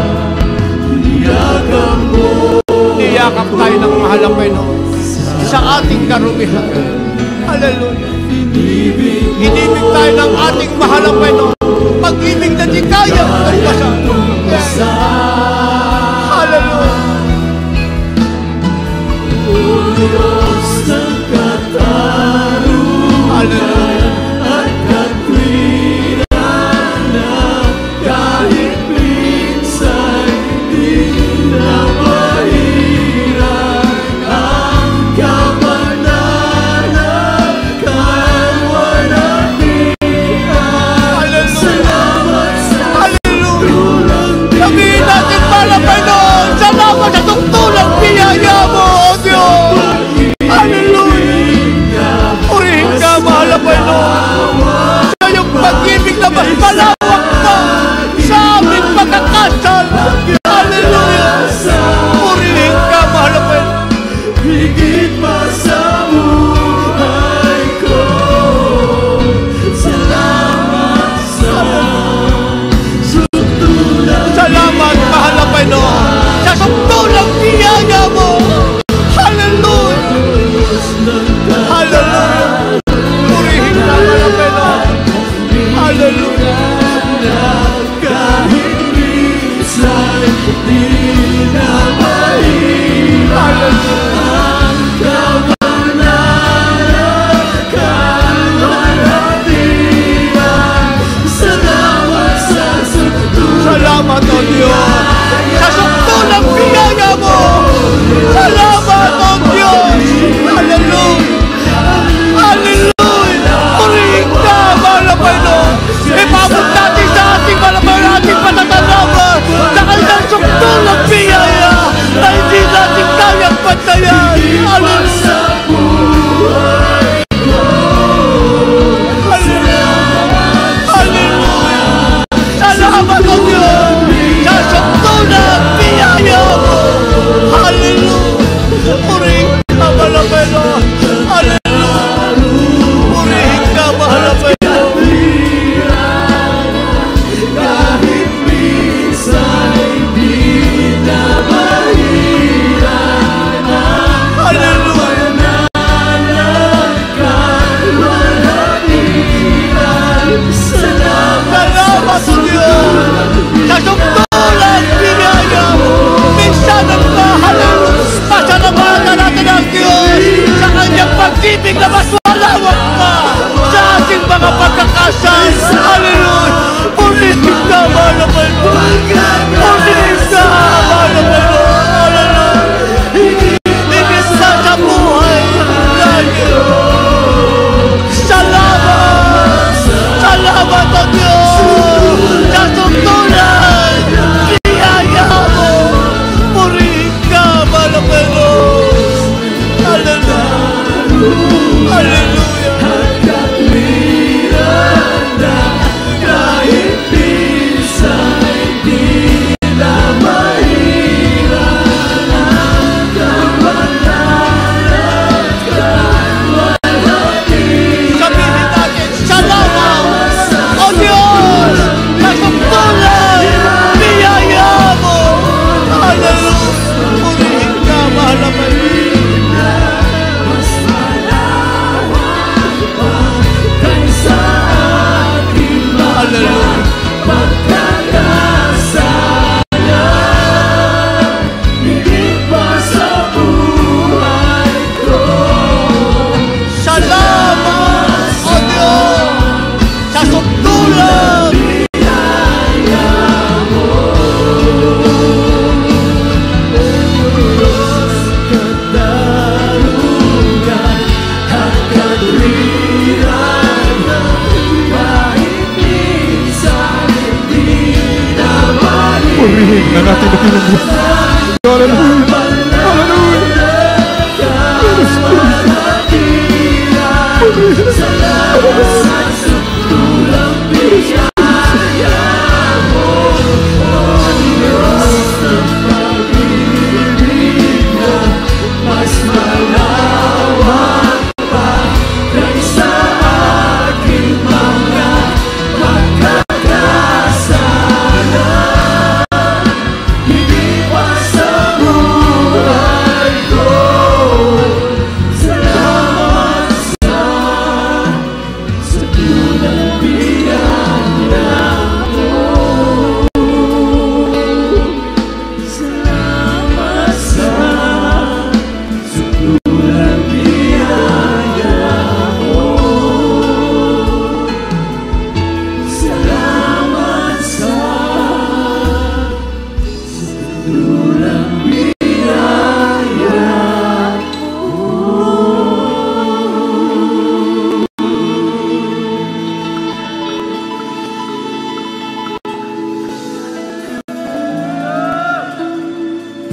ating karumihan. Hallelujah. Inibig tayo ng ating mahal na Panginoon. Pag-ibig na di kaya magpasan. Hallelujah. Diyos ng katarungan at katwiran na kahit minsan di na mahirap ang kabanalan kalwalhatian. Salamat sa tungtulang Sabihin natin mahal na Panginoon, salamat sa tungtulang biyaya mo, O Diyos. Hallelujah! Purihin ka, mahal na Panginoon, sa iyong pag-ibig na mas malawak pa sa aming pagkakasal. Hallelujah! Purihin ka, mahal na Panginoon. higit pa sa buhay ko. Salamat sa tungtulang Salamat, mahal na Panginoon, sa tungtulang biyaya mo. Hallelujah! Hallelujah! Purihin ka, mahal na Panginoon. Hallelujah!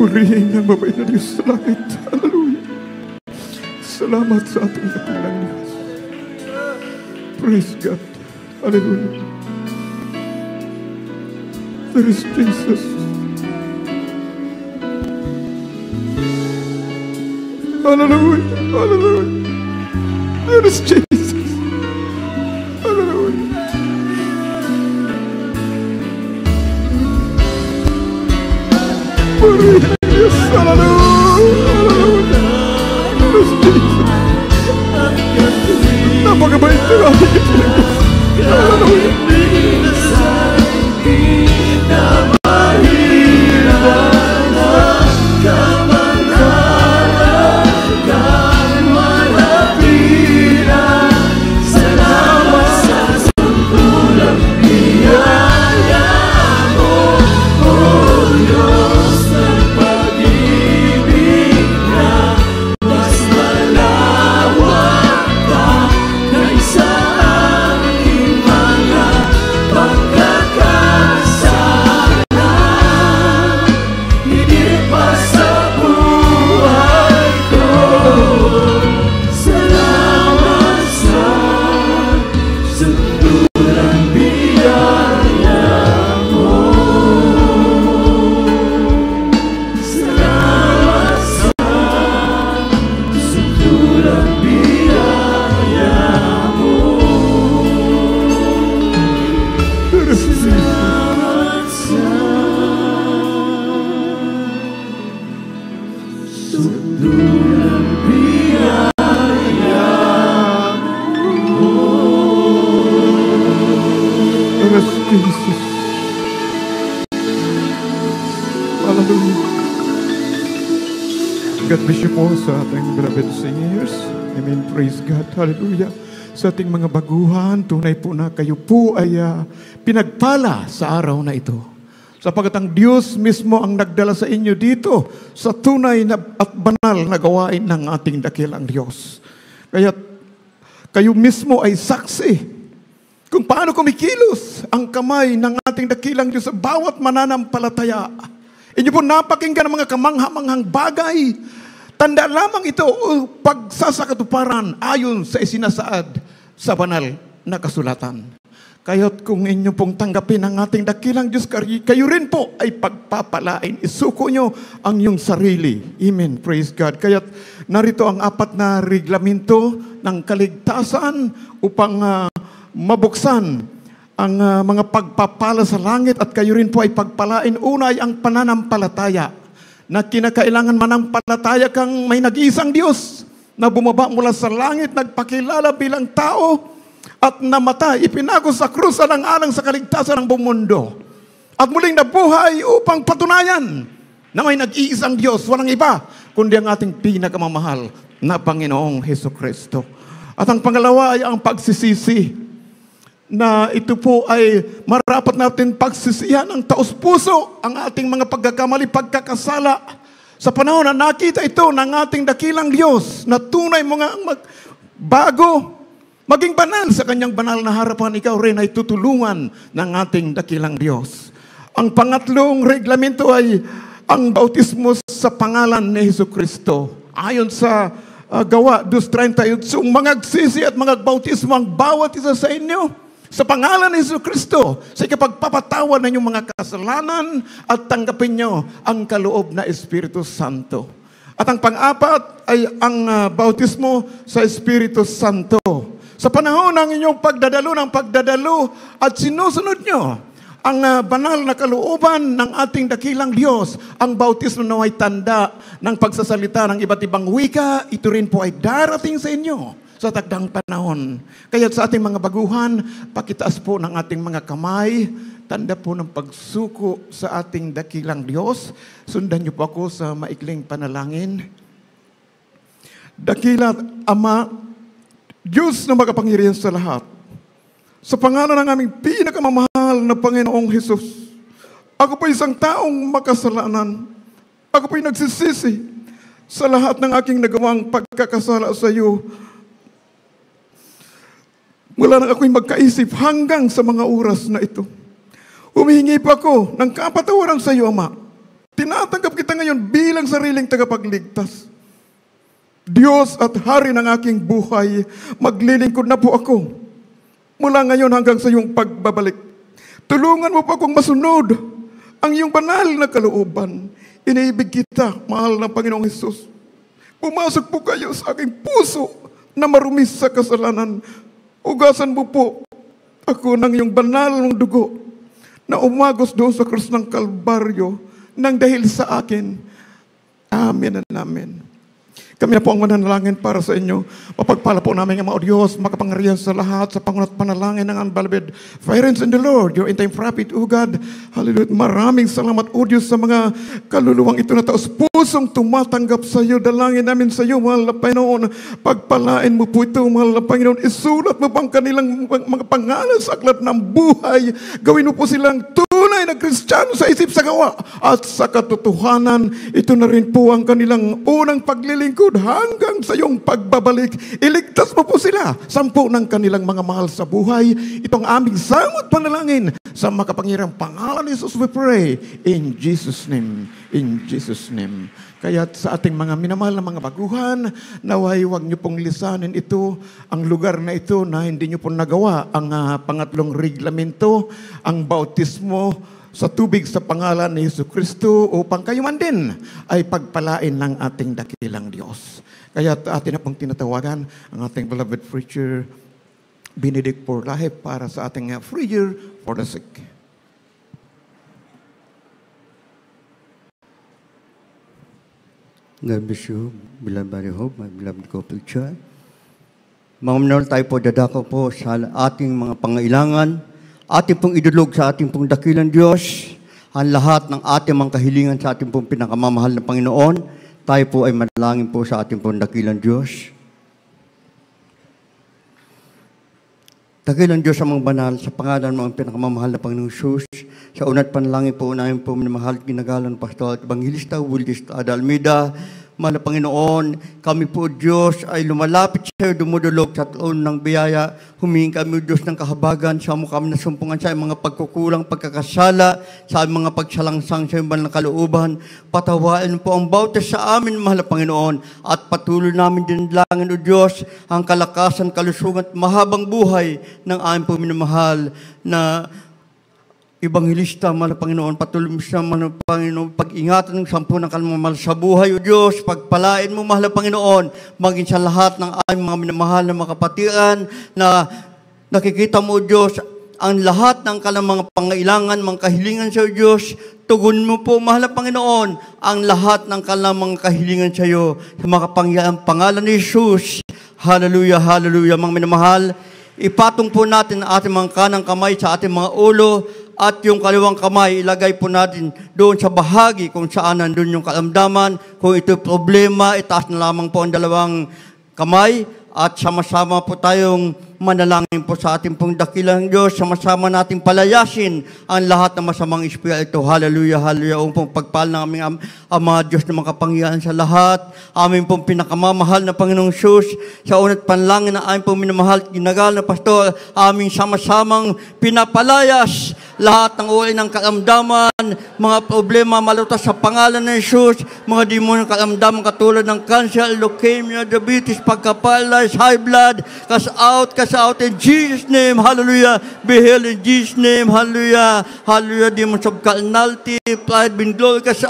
Purihin ang mabait na Diyos sa langit. Hallelujah. Salamat sa ating dakilang Diyos. Praise God. Hallelujah. There is Jesus. Hallelujah. Hallelujah. There is Jesus. Hallelujah. Purihin ang Diyos. Hallelujah. There is Jesus. Napakabait na ating dakilang Diyos. Hallelujah. Jesus. Hallelujah. God bless you po sa ating beloved singers. Amen. Praise God. Hallelujah. Sa ating mga baguhan, tunay po na kayo po ay pinagpala sa araw na ito. Sapagkat ang Diyos mismo ang nagdala sa inyo dito sa tunay na at banal na gawain ng ating dakilang Diyos. Kaya kayo mismo ay saksi kung paano kumikilos ang kamay ng ating dakilang Diyos sa bawat mananampalataya. Inyo po napakinggan ng mga kamangha-manghang bagay. Tanda lamang ito pagsasakatuparan ayon sa isinasaad sa banal na kasulatan. Kaya't kung inyo pong tanggapin ang ating dakilang Diyos, kayo rin po ay pagpapalain. Isuko nyo ang iyong sarili. Amen. Praise God. Kaya't narito ang 4 na reglamento ng kaligtasan upang mabuksan ang mga pagpapala sa langit at kayo rin po ay pagpalain. Una ay ang pananampalataya na kinakailangan manampalataya kang may nag-iisang Diyos na bumaba mula sa langit, nagpakilala bilang tao at namatay, ipinago sa krus alang-alang sa kaligtasan ng buong mundo. At muling nabuhay upang patunayan na may nag-iisang Diyos, walang iba, kundi ang ating pinakamamahal na Panginoong Hesukristo. At ang pangalawa ay ang pagsisisi, na ito po ay marapat natin pagsisihan ng taos-puso ang ating mga pagkakamali, pagkakasala. Sa panahon na nakita ito ng ating dakilang Diyos na tunay mga bago, maging banal sa kanyang banal na harapan, ikaw rin ay tutulungan ng ating dakilang Diyos. Ang pangatlong reglamento ay ang bautismo sa pangalan ni Hesukristo. Ayon sa Gawa 2:38, magagsisi at magagbautismo ang bawat isa sa inyo sa pangalan ni Hesukristo sa ikapagpapatawad ng inyong mga kasalanan at tanggapin nyo ang kaloob na Espiritu Santo. At ang pang-apat ay ang bautismo sa Espiritu Santo. Sa panahon ng inyong pagdadalo at sinusunod nyo ang banal na kalooban ng ating dakilang Diyos, ang bautismo na ay tanda ng pagsasalita ng iba't ibang wika, ito rin po ay darating sa inyo sa takdang panahon. Kaya sa ating mga baguhan, pakitaas po ng ating mga kamay, tanda po ng pagsuko sa ating dakilang Diyos. Sundan niyo po ako sa maikling panalangin. Dakila Ama, Diyos na makapangyarihan sa lahat, sa pangalan ng aming pinakamamahal na Panginoong Hesus, ako po isang taong makasalanan. Ako po'y nagsisisi sa lahat ng aking nagawang pagkakasala sa iyo. Mula nang ako'y magkaisip hanggang sa mga oras na ito. Humihingi pa ako ng kapatawaran sa iyo, Ama. tinatanggap kita ngayon bilang sariling tagapagligtas. Diyos at Hari ng aking buhay, maglilingkod na po ako mula ngayon hanggang sa iyong pagbabalik. Tulungan mo po akong masunod ang iyong banal na kalooban. Iniibig kita, mahal ng Panginoong Hesus. Pumasok po kayo sa aking puso na marumi sa kasalanan. Ugasan mo po ako ng iyong banal ng dugo na umagos doon sa krus ng Kalbaryo nang dahil sa akin. Amen and amen. Kami na po ang mananalangin para sa inyo. Mapagpala po namin ang mga Diyos, makapangyarihan sa lahat, sa pangunat panalangin ng unbeloved parents in the Lord, your in-time prophet, O God. Hallelujah. Maraming salamat, O Diyos, sa mga kaluluwang ito na taos pusong tumatanggap sa iyo. Dalangin namin sa iyo, mahal na Panginoon. Pagpalain mo po ito, mahal na Panginoon. Isulat mo pang kanilang mga pangalan sa aklat ng buhay. Gawin mo po silang tunay na Kristiyano sa isip, sa gawa, at sa katotohanan. Ito na rin po ang kanilang unang paglilingkod hanggang sa iyong pagbabalik. Iligtas mo po sila, 10 ng kanilang mga mahal sa buhay. Itong aming samot panalangin sa makapangyarihang pangalan ni Jesus we pray. In Jesus' name. In Jesus' name. Kaya sa ating mga minamahal na mga baguhan, naway huwag niyo pong lisanin ito, ang lugar na ito na hindi niyo pong nagawa ang pangatlong reglamento, ang bautismo sa tubig sa pangalan ni Jesu Kristo upang kayo man din ay pagpalain ng ating dakilang Diyos. Kaya atin na pong tinatawagan ang ating beloved preacher, Benedict Porlahe, para sa ating prayer for the sick. God bless you, beloved body hope, my beloved co-preacher. Mga minahal, tayo po dadako po sa ating mga pangailangan, ating pong idulog sa ating pong dakilang Diyos, ang lahat ng ating mga kahilingan sa ating pong pinakamamahal na Panginoon. Tayo po ay manalangin po sa ating pong dakilang Diyos. Dakilang Diyos ang mga banal, sa pangalan ng pinakamamahal na Panginoong Jesus, sa unat panalangin po namin po minamahal ginagalan Pastor at Evangelista Willis Almeida. Mahal na Panginoon, kami po Diyos ay lumalapit sa iyo, dumudulog sa taon ng biyaya. Humingi kami Diyos ng kahabagan, sa mo kami nasumpungan sa mga pagkukulang, pagkakasala, sa mga pagsalangsang sa iyong kalooban. Patawain po ang bautis sa amin, mahal na Panginoon, at patuloy namin dinalangin, O Diyos, ang kalakasan, kalusugan at mahabang buhay ng aming po minamahal na Evangelista, mahal na Panginoon. Patuloy mo siya, mahal na Panginoon, pag-ingatan ng 10 ng kalmamahal sa buhay, O Diyos. Pagpalain mo, mahal na Panginoon, maging sa lahat ng aming mga minamahal na mga kapatiran na nakikita mo, O Diyos, ang lahat ng kanilang mga pangailangan, mga kahilingan sa Diyos. Tugon mo po, mahal na Panginoon, ang lahat ng kanilang mga kahilingan sa iyo. Sa mga pangalan ni Jesus. Hallelujah, hallelujah, mga minamahal. Ipatong po natin ang ating mga kanang kamay sa ating mga ulo, at yung kaliwang kamay, ilagay po natin doon sa bahagi kung saan nandun yung kalamdaman. Kung ito problema, itaas na lamang po ang dalawang kamay. At sama-sama po tayong manalangin po sa ating pong dakilang Diyos. Sama-sama natin palayasin ang lahat ng masamang espiritu. Hallelujah, hallelujah. O pong pagpal ng aming Ama Diyos na makapangyarihan sa lahat. Aming pong pinakamamahal na Panginoong Diyos. Sa unat panlangin na aming pong minamahal ginagal na Pastor, aming sama-samang pinapalayas lahat ng uri ng kalamdaman, mga problema malutas sa pangalan ng Jesus, mga demonyo ng kalamdaman katulad ng cancer, leukemia, diabetes, pagka-paralyzed, high blood, cast out in Jesus' name, hallelujah, be healed in Jesus' name, hallelujah, hallelujah, demons of carnality, pride, being glory, cast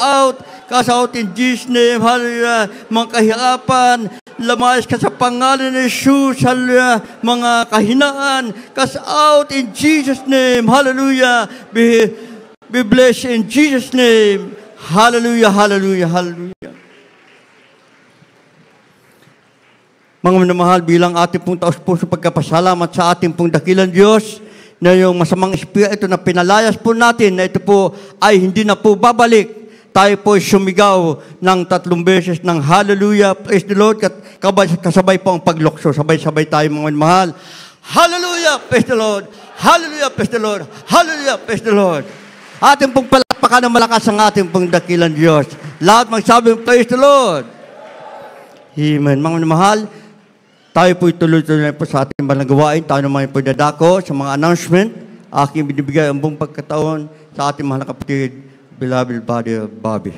out in Jesus' name, hallelujah, mga kahirapan, lamayas ka sa pangalan ng Jesus, hallelujah, mga kahinaan, cast out in Jesus' name, hallelujah, be blessed in Jesus' name, hallelujah, hallelujah, hallelujah. Mga minamahal, bilang ating pong taos-puso pagkapasalamat sa ating pong dakilang Diyos, na yung masamang espiritu na pinalayas po natin, na ito po ay hindi na po babalik. Tayo po ay sumigaw ng 3 beses ng hallelujah, praise the Lord, kasabay po ang paglokso. Sabay-sabay tayo mga minamahal. Hallelujah, praise the Lord. Hallelujah, praise the Lord. Hallelujah, praise the Lord. Ating pong palakpakan ng malakas ang ating pong dakilang Diyos. Lahat magsabi, praise the Lord. Amen. Mga minamahal, tayo po ituloy-tuloy po sa ating mga gawain. Tayo naman po dadako sa mga announcement. Aking binibigay ang buong pagkataon sa ating mga kapatid, beloved brother Bobby.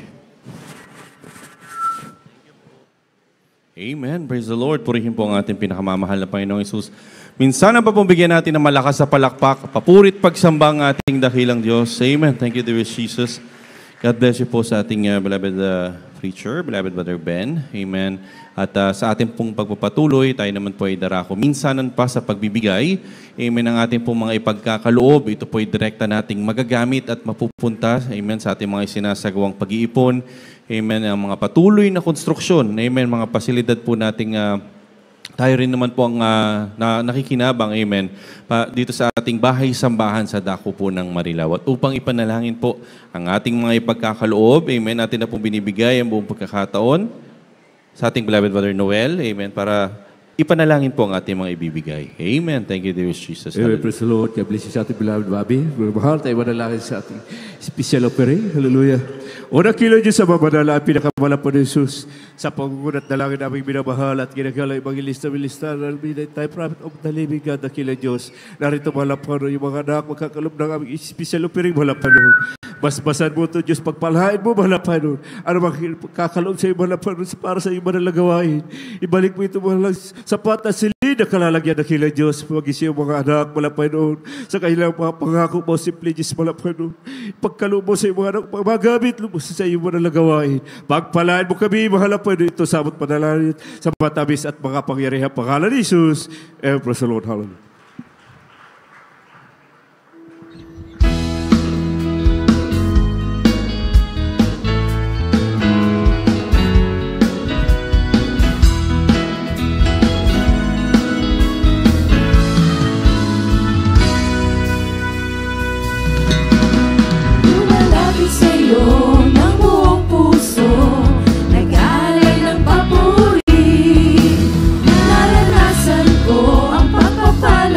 Amen. Praise the Lord. Purihin po ang ating pinakamamahal na Panginoong Hesus. Minsan ang papumbigyan natin ng malakas sa palakpak, papurit pagsamba ang ating dakilang Diyos. Amen. Thank you, dear Jesus. God bless you po sa ating beloved preacher, beloved Brother Ben. Amen. At sa ating pong pagpapatuloy, tayo naman po ay darako. Minsanan pa sa pagbibigay. Amen. Ang ating pong mga ipagkakaloob, ito po ay direkta nating magagamit at mapupunta. Amen. Sa ating mga isinasagawang pag-iipon. Amen. Ang mga patuloy na konstruksyon. Amen. Mga pasilidad po nating tayo rin naman po ang nakikinabang, amen, dito sa ating bahay-sambahan sa dako po ng Marilao. At upang ipanalangin po ang ating mga ipagkakaloob, amen, natin na pong binibigay ang buong pagkakataon sa ating beloved Brother Noel, amen, para ipanalangin po ang ating mga ibibigay. Amen. Thank you, dear Jesus. Amen. Praise the Lord. God bless you sa ating beloved Bobby. Mahal tayo manalangin sa ating special offering. Hallelujah. O nakilo Diyos sa mamanala ang pinakamalapad ng Jesus sa pangungunat na langin aming minamahal at ginagala yung mga lista na tayo prophet of the living God. Nakilo Diyos. Narito malapad yung mga anak magkakalog ng aming special offering malapad. Basbasan mo ito Diyos. Pagpalahain mo malapad. Ano magkakalog sa iyo malapad para sa iyo manalagawain. Ibalik mo ito malang sapat na silid na kalalagyan na kila Diyos. Mag-isip yung mga anak malapad noon. Sa kailang mga pangako mo, simple Diyos malapad noon. Pagkalog mo sa iyo mga anak, magamit mo sa iyo manalagawain. Pagpalain mo kami, mahalapad ito sabot panalangin sa matamis at mga pangyarihan pangalan ni Jesus. Praise the Lord. Hallelujah. Ng buong puso, nag-alay ng papuri. Naranasan ko ang pagpapala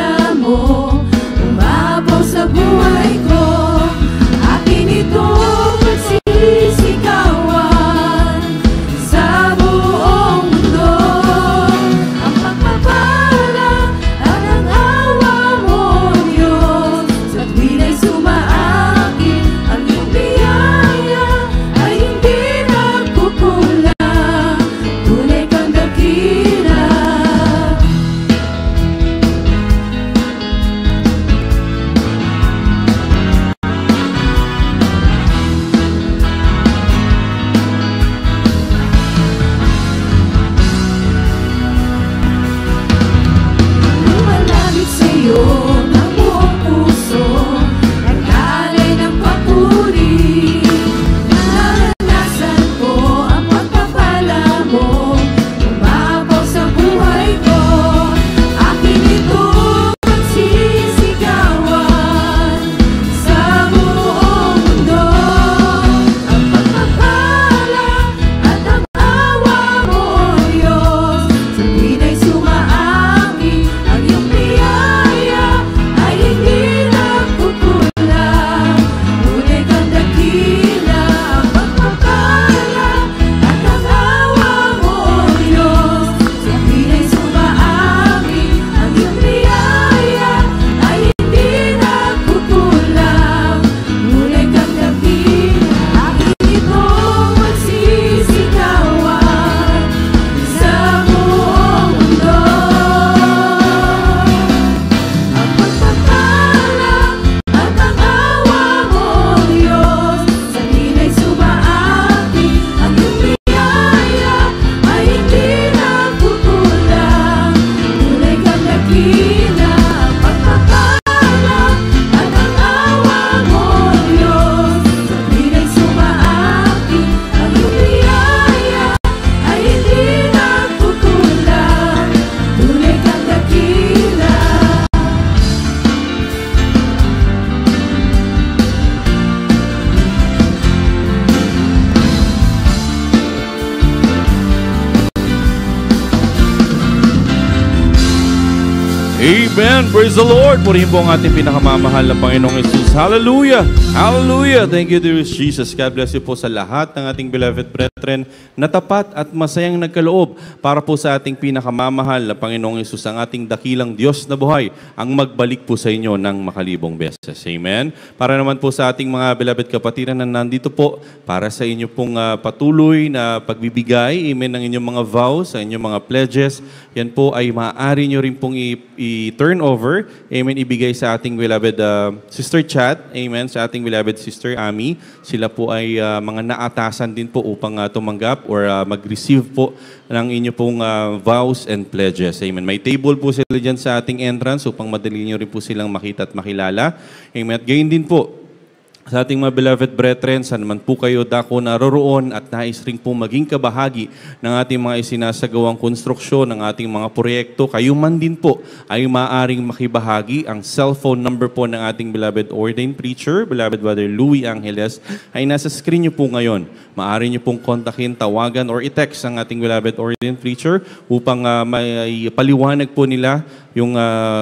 Amen. Praise the Lord. Purihin po ang ating pinakamamahal na Panginoong Jesus. Hallelujah. Hallelujah. Thank you, dear Jesus. God bless you po sa lahat ng ating beloved brethren na tapat at masayang nagkaloob para po sa ating pinakamamahal na Panginoong Jesus, ang ating dakilang Diyos na buhay, ang magbalik po sa inyo ng makalibong beses. Amen. Para naman po sa ating mga beloved kapatiran na nandito po para sa inyo pong patuloy na pagbibigay, amen, ng inyong mga vows, sa inyong mga pledges, yan po ay maaari nyo rin pong i-turn over, amen, ibigay sa ating beloved Sister Chat, amen, sa ating beloved Sister Ami. Sila po ay mga naatasan din po upang tumanggap or mag-receive po ng inyo pong vows and pledges. Amen. May table po sila dyan sa ating entrance upang madali nyo rin po silang makita at makilala. Amen. At gayon din po, sa ating mga beloved brethren, saan naman po kayo dako naroroon at nais rin po maging kabahagi ng ating mga isinasagawang konstruksyon, ng ating mga proyekto, kayo man din po ay maaaring makibahagi. Ang cellphone number po ng ating beloved ordained preacher, beloved Brother Louis Angeles, ay nasa screen nyo po ngayon. Maaari nyo pong kontakin, tawagan, or i-text ang ating beloved ordained preacher upang may paliwanag po nila yung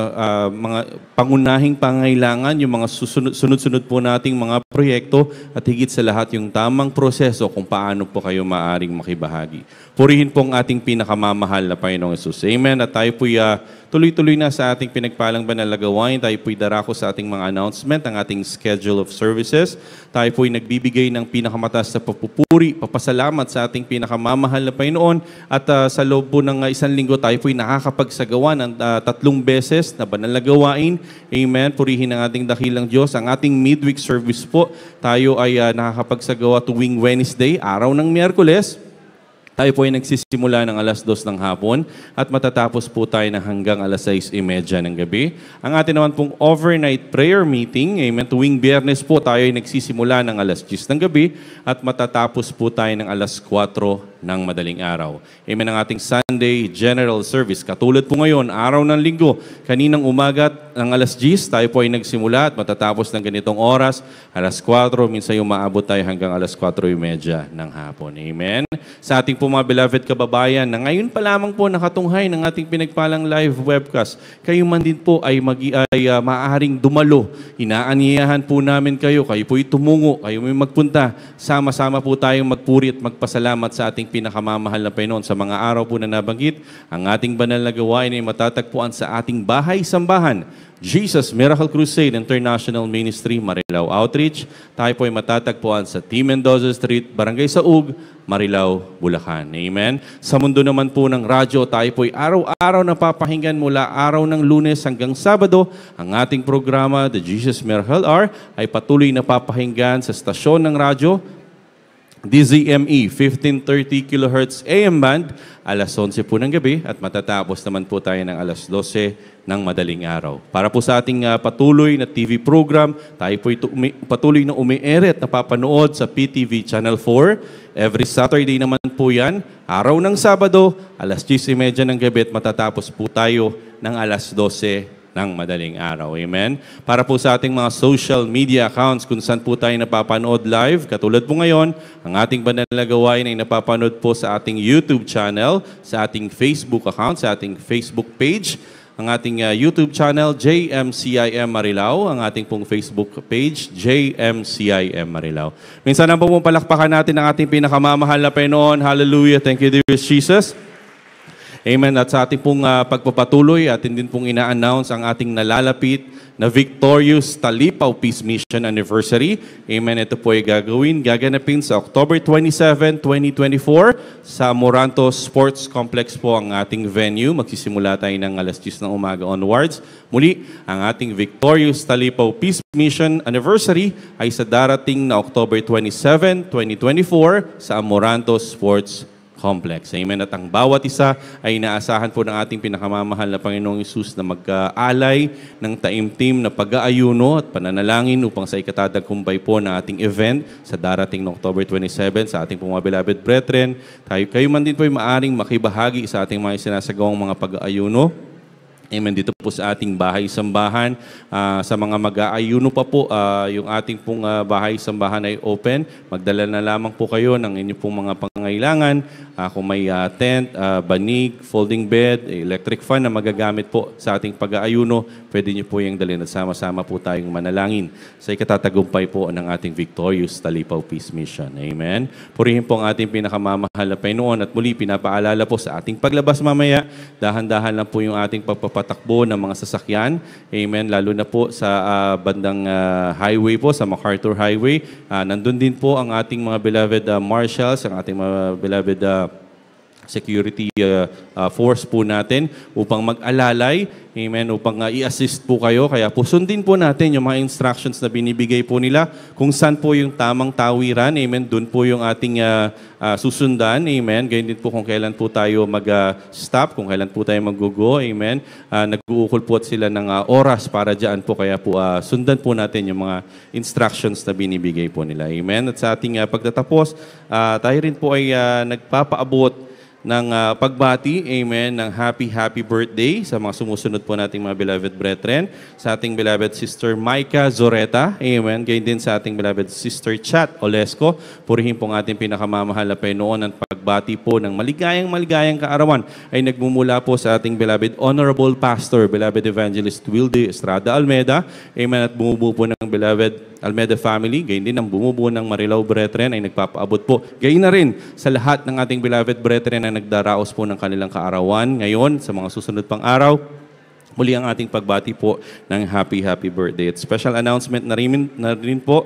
mga pangunahing pangailangan, yung mga sunod-sunod po nating mga proyekto at higit sa lahat yung tamang proseso kung paano po kayo maaring makibahagi. Purihin po ang ating pinakamamahal na Panginoong Jesus. Amen. At tayo po'y tuloy-tuloy na sa ating pinagpalang banal na gawain. Tayo po'y darako sa ating mga announcement, ang ating schedule of services. Tayo po'y nagbibigay ng pinakamataas na papupuri, papasalamat sa ating pinakamamahal na Panginoon. At sa loob po ng isang linggo, tayo po'y nakakapagsagawa ng 3 beses na banal na gawain. Amen. Purihin ang ating dakilang Diyos. Ang ating midweek service po, tayo ay nakakapagsagawa tuwing Wednesday, araw ng Miyerkules. Tayo po ay nagsisimula ng alas 2 ng hapon at matatapos po tayo ng hanggang alas 6:30 ng gabi. Ang atin naman pong overnight prayer meeting, amen, tuwing Biyernes po tayo ay nagsisimula ng alas 10 ng gabi at matatapos po tayo ng alas 4 ng madaling araw. Amen. Ang ating Sunday General Service, katulad po ngayon, araw ng linggo, kaninang umaga ng alas 10, tayo po ay nagsimula at matatapos ng ganitong oras, alas 4, minsan yung maabot tayo hanggang alas 4:30 ng hapon. Amen. Sa ating po mga beloved kababayan, na ngayon pa lamang po nakatunghay ng ating pinagpalang live webcast, kayo man din po ay maaaring dumalo. Inaanyayahan po namin kayo, kayo po tumungo, kayo may magpunta. Sama-sama po tayong magpuri at magpasalamat sa ating pinakamamahal na Panginoon. Sa mga araw po na nabanggit, ang ating banal na gawain ay matatagpuan sa ating bahay-sambahan, Jesus Miracle Crusade International Ministry, Marilao Outreach. Tayo po ay matatagpuan sa T. Mendoza Street, Barangay Saug, Marilao, Bulacan. Amen. Sa mundo naman po ng radyo, tayo po ay araw-araw napapakinggan mula araw ng Lunes hanggang Sabado. Ang ating programa, The Jesus Miracle Hour, ay patuloy napapakinggan sa stasyon ng radyo, DZME 1530 kHz AM band, alas 11 po ng gabi at matatapos naman po tayo ng alas 12 ng madaling araw. Para po sa ating patuloy na TV program, tayo po patuloy na umi-air at napapanood sa PTV Channel 4. Every Saturday naman po yan, araw ng Sabado, alas 10:30 ng gabi at matatapos po tayo ng alas 12 ng madaling araw. Amen? Para po sa ating mga social media accounts kung saan po tayo napapanood live, katulad po ngayon, ang ating banal na gawain ay napapanood po sa ating YouTube channel, sa ating Facebook account, sa ating Facebook page, ang ating YouTube channel, JMCIM Marilao, ang ating pong Facebook page, JMCIM Marilao. Minsan na po palakpakan natin ang ating pinakamamahal na Panginoon. Hallelujah. Thank you, dear Jesus. Amen. At sa ating pong pagpapatuloy, atin din pong ina-announce ang ating nalalapit na Victorious Talipaw Peace Mission Anniversary. Amen. Ito po ay gaganapin sa October 27, 2024 sa Moranto Sports Complex po ang ating venue. Magsisimula tayo ng alas 10 ng umaga onwards. Muli, ang ating Victorious Talipaw Peace Mission Anniversary ay sa darating na October 27, 2024 sa Moranto Sports Complex. Amen. At ang bawat isa ay inaasahan po ng ating pinakamamahal na Panginoong Hesus na mag-aalay ng taimtim na pag-aayuno at pananalangin upang sa ikatatagumpay po na ating event sa darating na October 27 sa ating mga beloved brethren. Kayo man din po ay maaring makibahagi sa ating mga sinasagawang mga pag-aayuno. Amen. Dito po sa ating bahay-sambahan, sa mga mag-aayuno pa po, yung ating pong bahay-sambahan ay open. Magdala na lamang po kayo ng inyong pong mga pangangailangan kung may tent, banig, folding bed, electric fan na magagamit po sa ating pag-aayuno, pwede niyo po yung dalhin at sama-sama po tayong manalangin sa ikatatagumpay po ng ating Victorious Talipaw Peace Mission. Amen. Purihin po ang ating pinakamamahal na Panginoon at muli pinapaalala po sa ating paglabas mamaya, dahan-dahan lang po yung ating pagpapatakbo ng mga sasakyan. Amen. Lalo na po sa bandang highway po, sa MacArthur Highway. Nandun din po ang ating mga beloved marshals, ang ating mga beloved security force po natin upang mag-alalay, amen, upang i-assist po kayo. Kaya po sundin po natin yung mga instructions na binibigay po nila kung saan po yung tamang tawiran, amen, dun po yung ating susundan, amen. Ganyan din po kung kailan po tayo mag-stop, kung kailan po tayo mag-go, amen. Nag-uukol po sila ng oras para dyan po, kaya po sundan po natin yung mga instructions na binibigay po nila, amen. At sa ating pagtatapos, tayo rin po ay nagpapaabot ng pagbati, amen, ng happy birthday sa mga sumusunod po nating mga beloved brethren, sa ating beloved sister Micah Zoreta, amen, gayon din sa ating beloved sister Chat Olesco. Purihin po ang ating pinakamamahal na Panginoon. Ang pagbati po ng maligayang kaarawan ay nagmumula po sa ating beloved Honorable Pastor, beloved Evangelist Wilde Estrada Almeda, amen, at bumubuo po ng beloved Almeda family, gayon din ang bumubuo ng Marilao Brethren ay nagpapaabot po. Gayon na rin sa lahat ng ating beloved brethren na nagdaraos po ng kanilang kaarawan ngayon sa mga susunod pang araw. Muli ang ating pagbati po ng happy birthday. At special announcement na rin po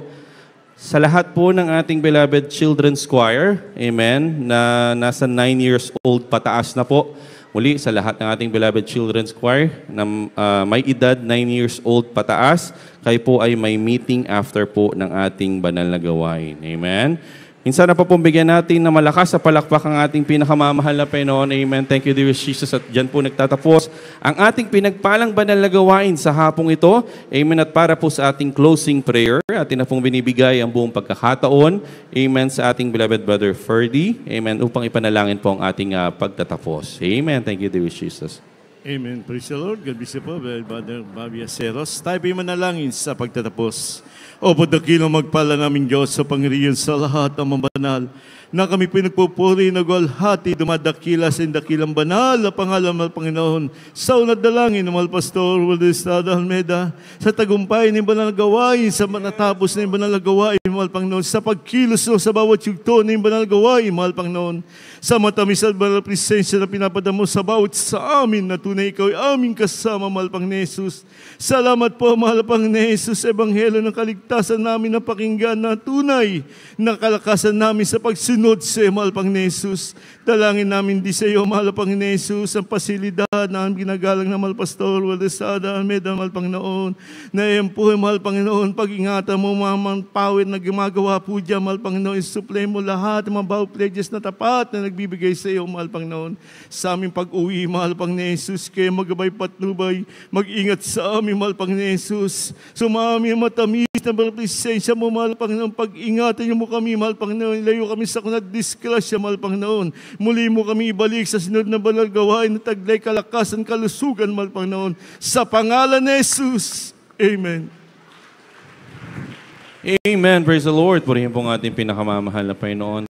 sa lahat po ng ating beloved children's choir, amen, na nasa 9 years old pataas na po. Muli sa lahat ng ating beloved children's choir na may edad 9 years old pataas, kayo po ay may meeting after po ng ating banal na gawain. Amen. Minsan na po bigyan natin na malakas sa palakpak ang ating pinakamamahal na Panginoon. Amen. Thank you, dear Jesus. At dyan po nagtatapos ang ating pinagpalang banal na gawain sa hapong ito. Amen. At para po sa ating closing prayer, atin na pong binibigay ang buong pagkakataon. Amen. Sa ating beloved brother Ferdy. Amen. Upang ipanalangin po ang ating pagtatapos. Amen. Thank you, dear Jesus. Amen. Praise the Lord. God bless you po, Brother Bobby Aceros. Tayo po'y manalangin sa pagtatapos. O dakilang magpala namin Diyos sa Panginoon sa lahat ng mga banal na kami pinagpupuri, nagwalhati, dumadakila sa dakilang banal na pangalan ng Panginoon. Sa unat dalangin ng Mahal Pastor Wilde Estrada Almeda, sa tagumpay ng banal na gawain, sa natapos ng banal na gawain, Mahal Panginoon, sa pagkilos sa bawat yugto ng banal na gawain, Mahal Panginoon, sa matamis at banal na presensya na pinapadamo sa bawat sa amin na tunay ikaw ay aming kasama, Mahal Panginoon Jesus. Salamat po, Mahal Panginoon Jesus, sa Ebanghelyo ng kaligtasan namin na pakinggan na tunay na kalakasan namin sa pagsunod sa Mahal Panginoon Jesus. Dalangin namin di sa iyo, Mahal Panginoon Jesus, ang pasilidad na ginagalang na Mahal Pastor Wilde Estrada Almeda, Mahal Panginoon, na iyan po, Mahal Panginoon, pag-ingatan mo mga pawid na gumagawa po dyan, Mahal Panginoon, isupply mo lahat ng mga vow pledges na tapat na nagbibigay sa iyo, Mahal Panginoon, sa aming pag-uwi, Mahal Panginoon Jesus, kaya magabay patnubay, mag-ingat sa amin, Mahal Panginoon Jesus, sumami matamis na presensya mo, Mahal Panginoon, pag-ingatan mo kami, Mahal Panginoon, ilayo kami sa kunat disgrasya, Mahal Panginoon, muli mo kami ibalik sa sinod na banal gawain na taglay kalakasan, kalusugan, Mahal Panginoon, sa pangalan ni Jesus. Amen. Amen. Praise the Lord. Purihin po ang ating pinakamamahal na Panginoon.